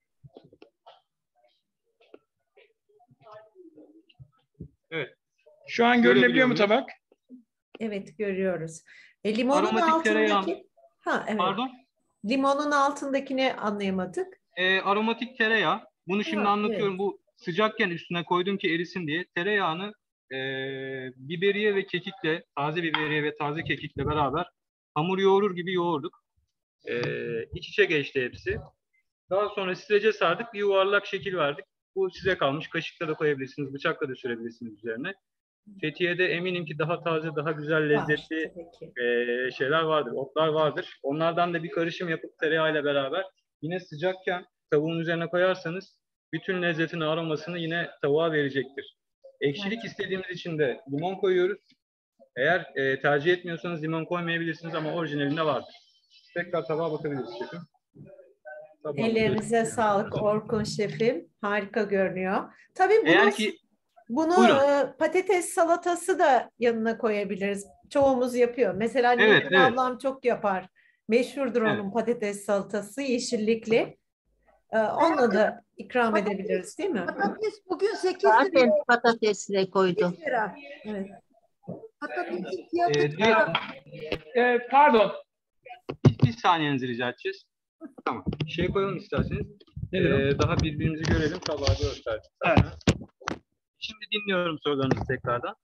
Evet.
Şu an görünebiliyor mu
Görebiliyor
tabak?
Evet, görüyoruz. Limonun
Aromatik tereyağı.
altındaki... Ha, evet.
Pardon?
Limonun altındakini anlayamadık.
Aromatik tereyağı. Bunu şimdi
Ha,
anlatıyorum.
evet.
Bu sıcakken üstüne koydum ki erisin diye. Tereyağını biberiye ve kekikle, taze biberiye ve taze kekikle beraber hamur yoğurur gibi yoğurduk. İç içe geçti hepsi. Daha sonra strece sardık. Bir yuvarlak şekil verdik. Bu size kalmış. Kaşıkla da koyabilirsiniz. Bıçakla da sürebilirsiniz üzerine. Fethiye'de eminim ki daha taze, daha güzel, lezzetli
Var, tabii ki.
şeyler vardır, otlar vardır. Onlardan da bir karışım yapıp tereyağıyla beraber yine sıcakken tavuğun üzerine koyarsanız bütün lezzetini, aromasını yine tavuğa verecektir. Ekşilik istediğimiz için de limon koyuyoruz. Eğer tercih etmiyorsanız limon koymayabilirsiniz ama orijinalinde vardır. Tekrar tabağa bakabiliriz şefim.
Ellerinize sağlık Orkun şefim. Harika görünüyor. Tabii
Eğer ki
bunu
Buyurun.
patates salatası da yanına koyabiliriz. Çoğumuz yapıyor. Mesela
Evet,
Nilgün
evet.
ablam çok yapar. Meşhurdur onun patates salatası yeşillikli. Onunla da ikram edebiliriz değil mi?
Patates bugün 8
Zaten
lira.
patatesle koydu.
8 lira.
Evet.
Patatesin fiyatı
Pardon.
bir saniyenizi rica edeceğiz. Tamam. Şey koyalım isterseniz. Daha birbirimizi görelim. Tabağı da gösterdik.
Evet.
Şimdi dinliyorum sorularınızı tekrardan.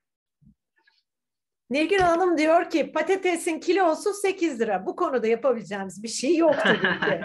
Nilgün Hanım diyor ki patatesin kilosu 8 lira. Bu konuda yapabileceğimiz bir şey yok tabii ki.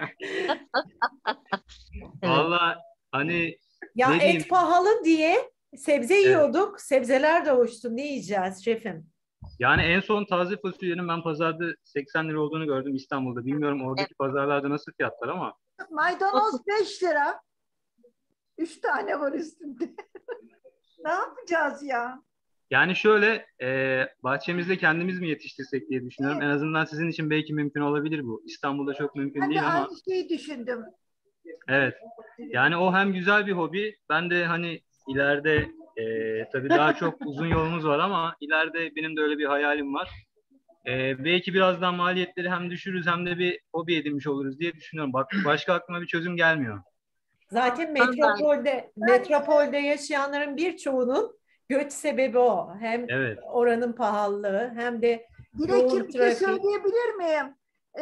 Vallahi hani
Ya
ne diyeyim?
et pahalı diye sebze yiyorduk. Sebzeler de hoştu. Ne yiyeceğiz şefim?
Yani en son taze fasulyenin ben pazarda 80 lira olduğunu gördüm İstanbul'da. Bilmiyorum oradaki pazarlarda nasıl fiyatlar ama.
maydanoz 5 lira. 3 tane var üstünde. Ne yapacağız ya?
Yani şöyle bahçemizde kendimiz mi yetiştirsek diye düşünüyorum. En azından sizin için belki mümkün olabilir bu. İstanbul'da çok mümkün
Ben de
değil ama.
aynı şeyi düşündüm.
Evet. Yani o hem güzel bir hobi. Ben de hani ileride tabii daha çok uzun yolumuz var ama ileride benim de öyle bir hayalim var. Belki birazdan maliyetleri hem düşürürüz hem de bir hobi edinmiş oluruz diye düşünüyorum. Bak başka aklıma bir çözüm gelmiyor.
Zaten metropolde yaşayanların birçoğunun göç sebebi o. Hem oranın pahalılığı hem de
Dilekçim bir şey söyleyebilir miyim?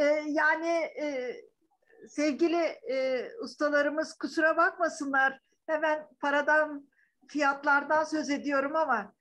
Sevgili ustalarımız kusura bakmasınlar. Hemen paradan, fiyatlardan söz ediyorum ama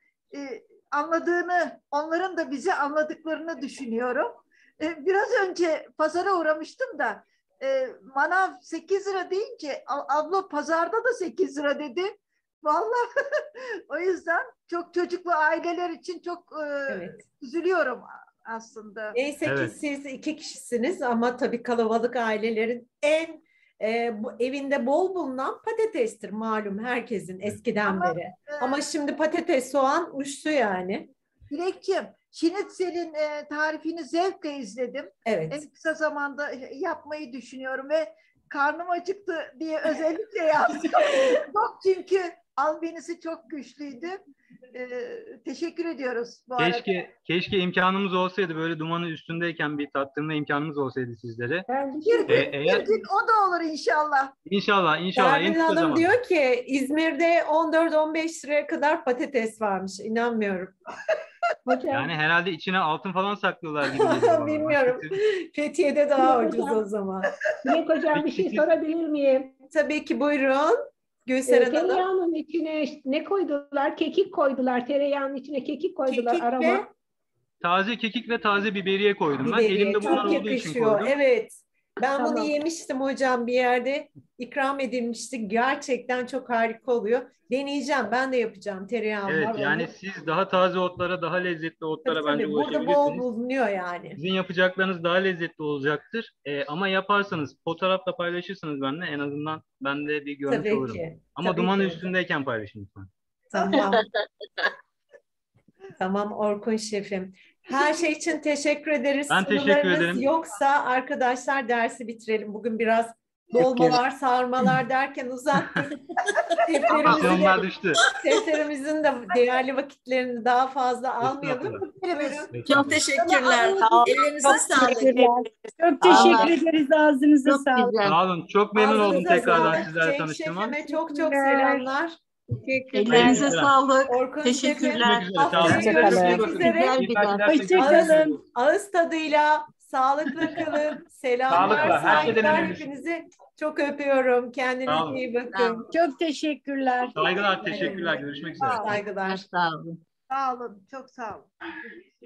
onların da bizi anladıklarını düşünüyorum. Biraz önce pazara uğramıştım da manav 8 lira deyince abla pazarda da 8 lira dedi. Vallahi o yüzden çok çocuklu aileler için çok üzülüyorum aslında.
Neyse ki siz 2 kişisiniz ama tabii kalabalık ailelerin evinde bol bulunan patatestir malum herkesin eskiden beri. Ama şimdi patates, soğan uçtu yani.
Dilekçim, şinitzelin tarifini zevkle izledim.
Evet.
En kısa zamanda yapmayı düşünüyorum ve karnım acıktı diye özellikle yazdım. Çok çünkü albenisi çok güçlüydü. Teşekkür ediyoruz bu arada.
Keşke imkanımız olsaydı böyle dumanı üstündeyken bir tattırma imkanımız olsaydı sizlere.
Bir gün o da olur inşallah.
İnşallah.
Nermin Hanım diyor ki İzmir'de 14-15 liraya kadar patates varmış. İnanmıyorum.
Hocam,
Yani herhalde içine altın falan saklıyorlar gibi geliyor bana.
Bilmiyorum. Fethiye'de daha ucuz o zaman.
Dilek Hocam bir şey
Peki,
sorabilir miyim?
Tabii ki buyurun. Gülseren Hanım.
Tereyağının içine ne koydular? Kekik koydular. Tereyağının içine kekik koydular.
Kekik
Aroma.
ve
taze kekik ve taze biberiye koydum ben.
biberiye
Elimde bunlar
çok
olduğu için
yakışıyor.
koydum.
Evet. Ben bunu
Tamam.
yemiştim hocam bir yerde. İkram edilmişti. Gerçekten çok harika oluyor. Deneyeceğim. Ben de yapacağım. Tereyağım var.
Evet, yani
onu.
siz daha taze otlara, daha lezzetli
Tabii,
otlara bence
tabii. Burada bol
ulaşabilirsiniz.
bulunuyor yani.
Sizin yapacaklarınız daha lezzetli olacaktır. Ama yaparsanız, fotoğrafla paylaşırsanız benimle, en azından ben de bir görmüş
Tabii
olurum.
ki.
Ama
Tabii
dumanın
ki.
üstündeyken paylaşın lütfen.
Tamam. Tamam Orkun Şefim. Her şey için teşekkür ederiz.
Ben teşekkür
Sorularınız
ederim.
yoksa arkadaşlar dersi bitirelim. Bugün biraz dolmalar, sarmalar derken uzattık.
Tansiyonlar düştü.
Şeflerimizin de değerli vakitlerini daha fazla almayalım.
Çok teşekkürler. Ellerinize sağlık.
Çok teşekkür ederiz. Ağzınıza
Çok
sağlık.
güzel.
Sağ olun. Çok memnun oldum
Ağzınıza
tekrardan
sağlık.
sizlerle
Cenk
tanıştığıma.
Şefime çok çok selamlar.
Ellerinize
Aleykümselam.
sağlık.
Orkun
Teşekkürler.
Şefim,
Görüşmek üzere. Sağ olun.
haftaya
Kendinize iyi
görüşmek
bakın.
üzere.
İyi takipler.
Hoşçakalın.
Ağız tadıyla sağlıkla kalın. Selamlar,
Sağlıkla, her şeyden
saygılar
önemlisi.
hepinizi çok öpüyorum.
Sağ
Kendinize
olun.
iyi bakın.
Çok teşekkürler.
Saygılar, teşekkürler. Görüşmek üzere.
Saygılar.
Sağ olun.
Sağ olun. Çok sağ olun.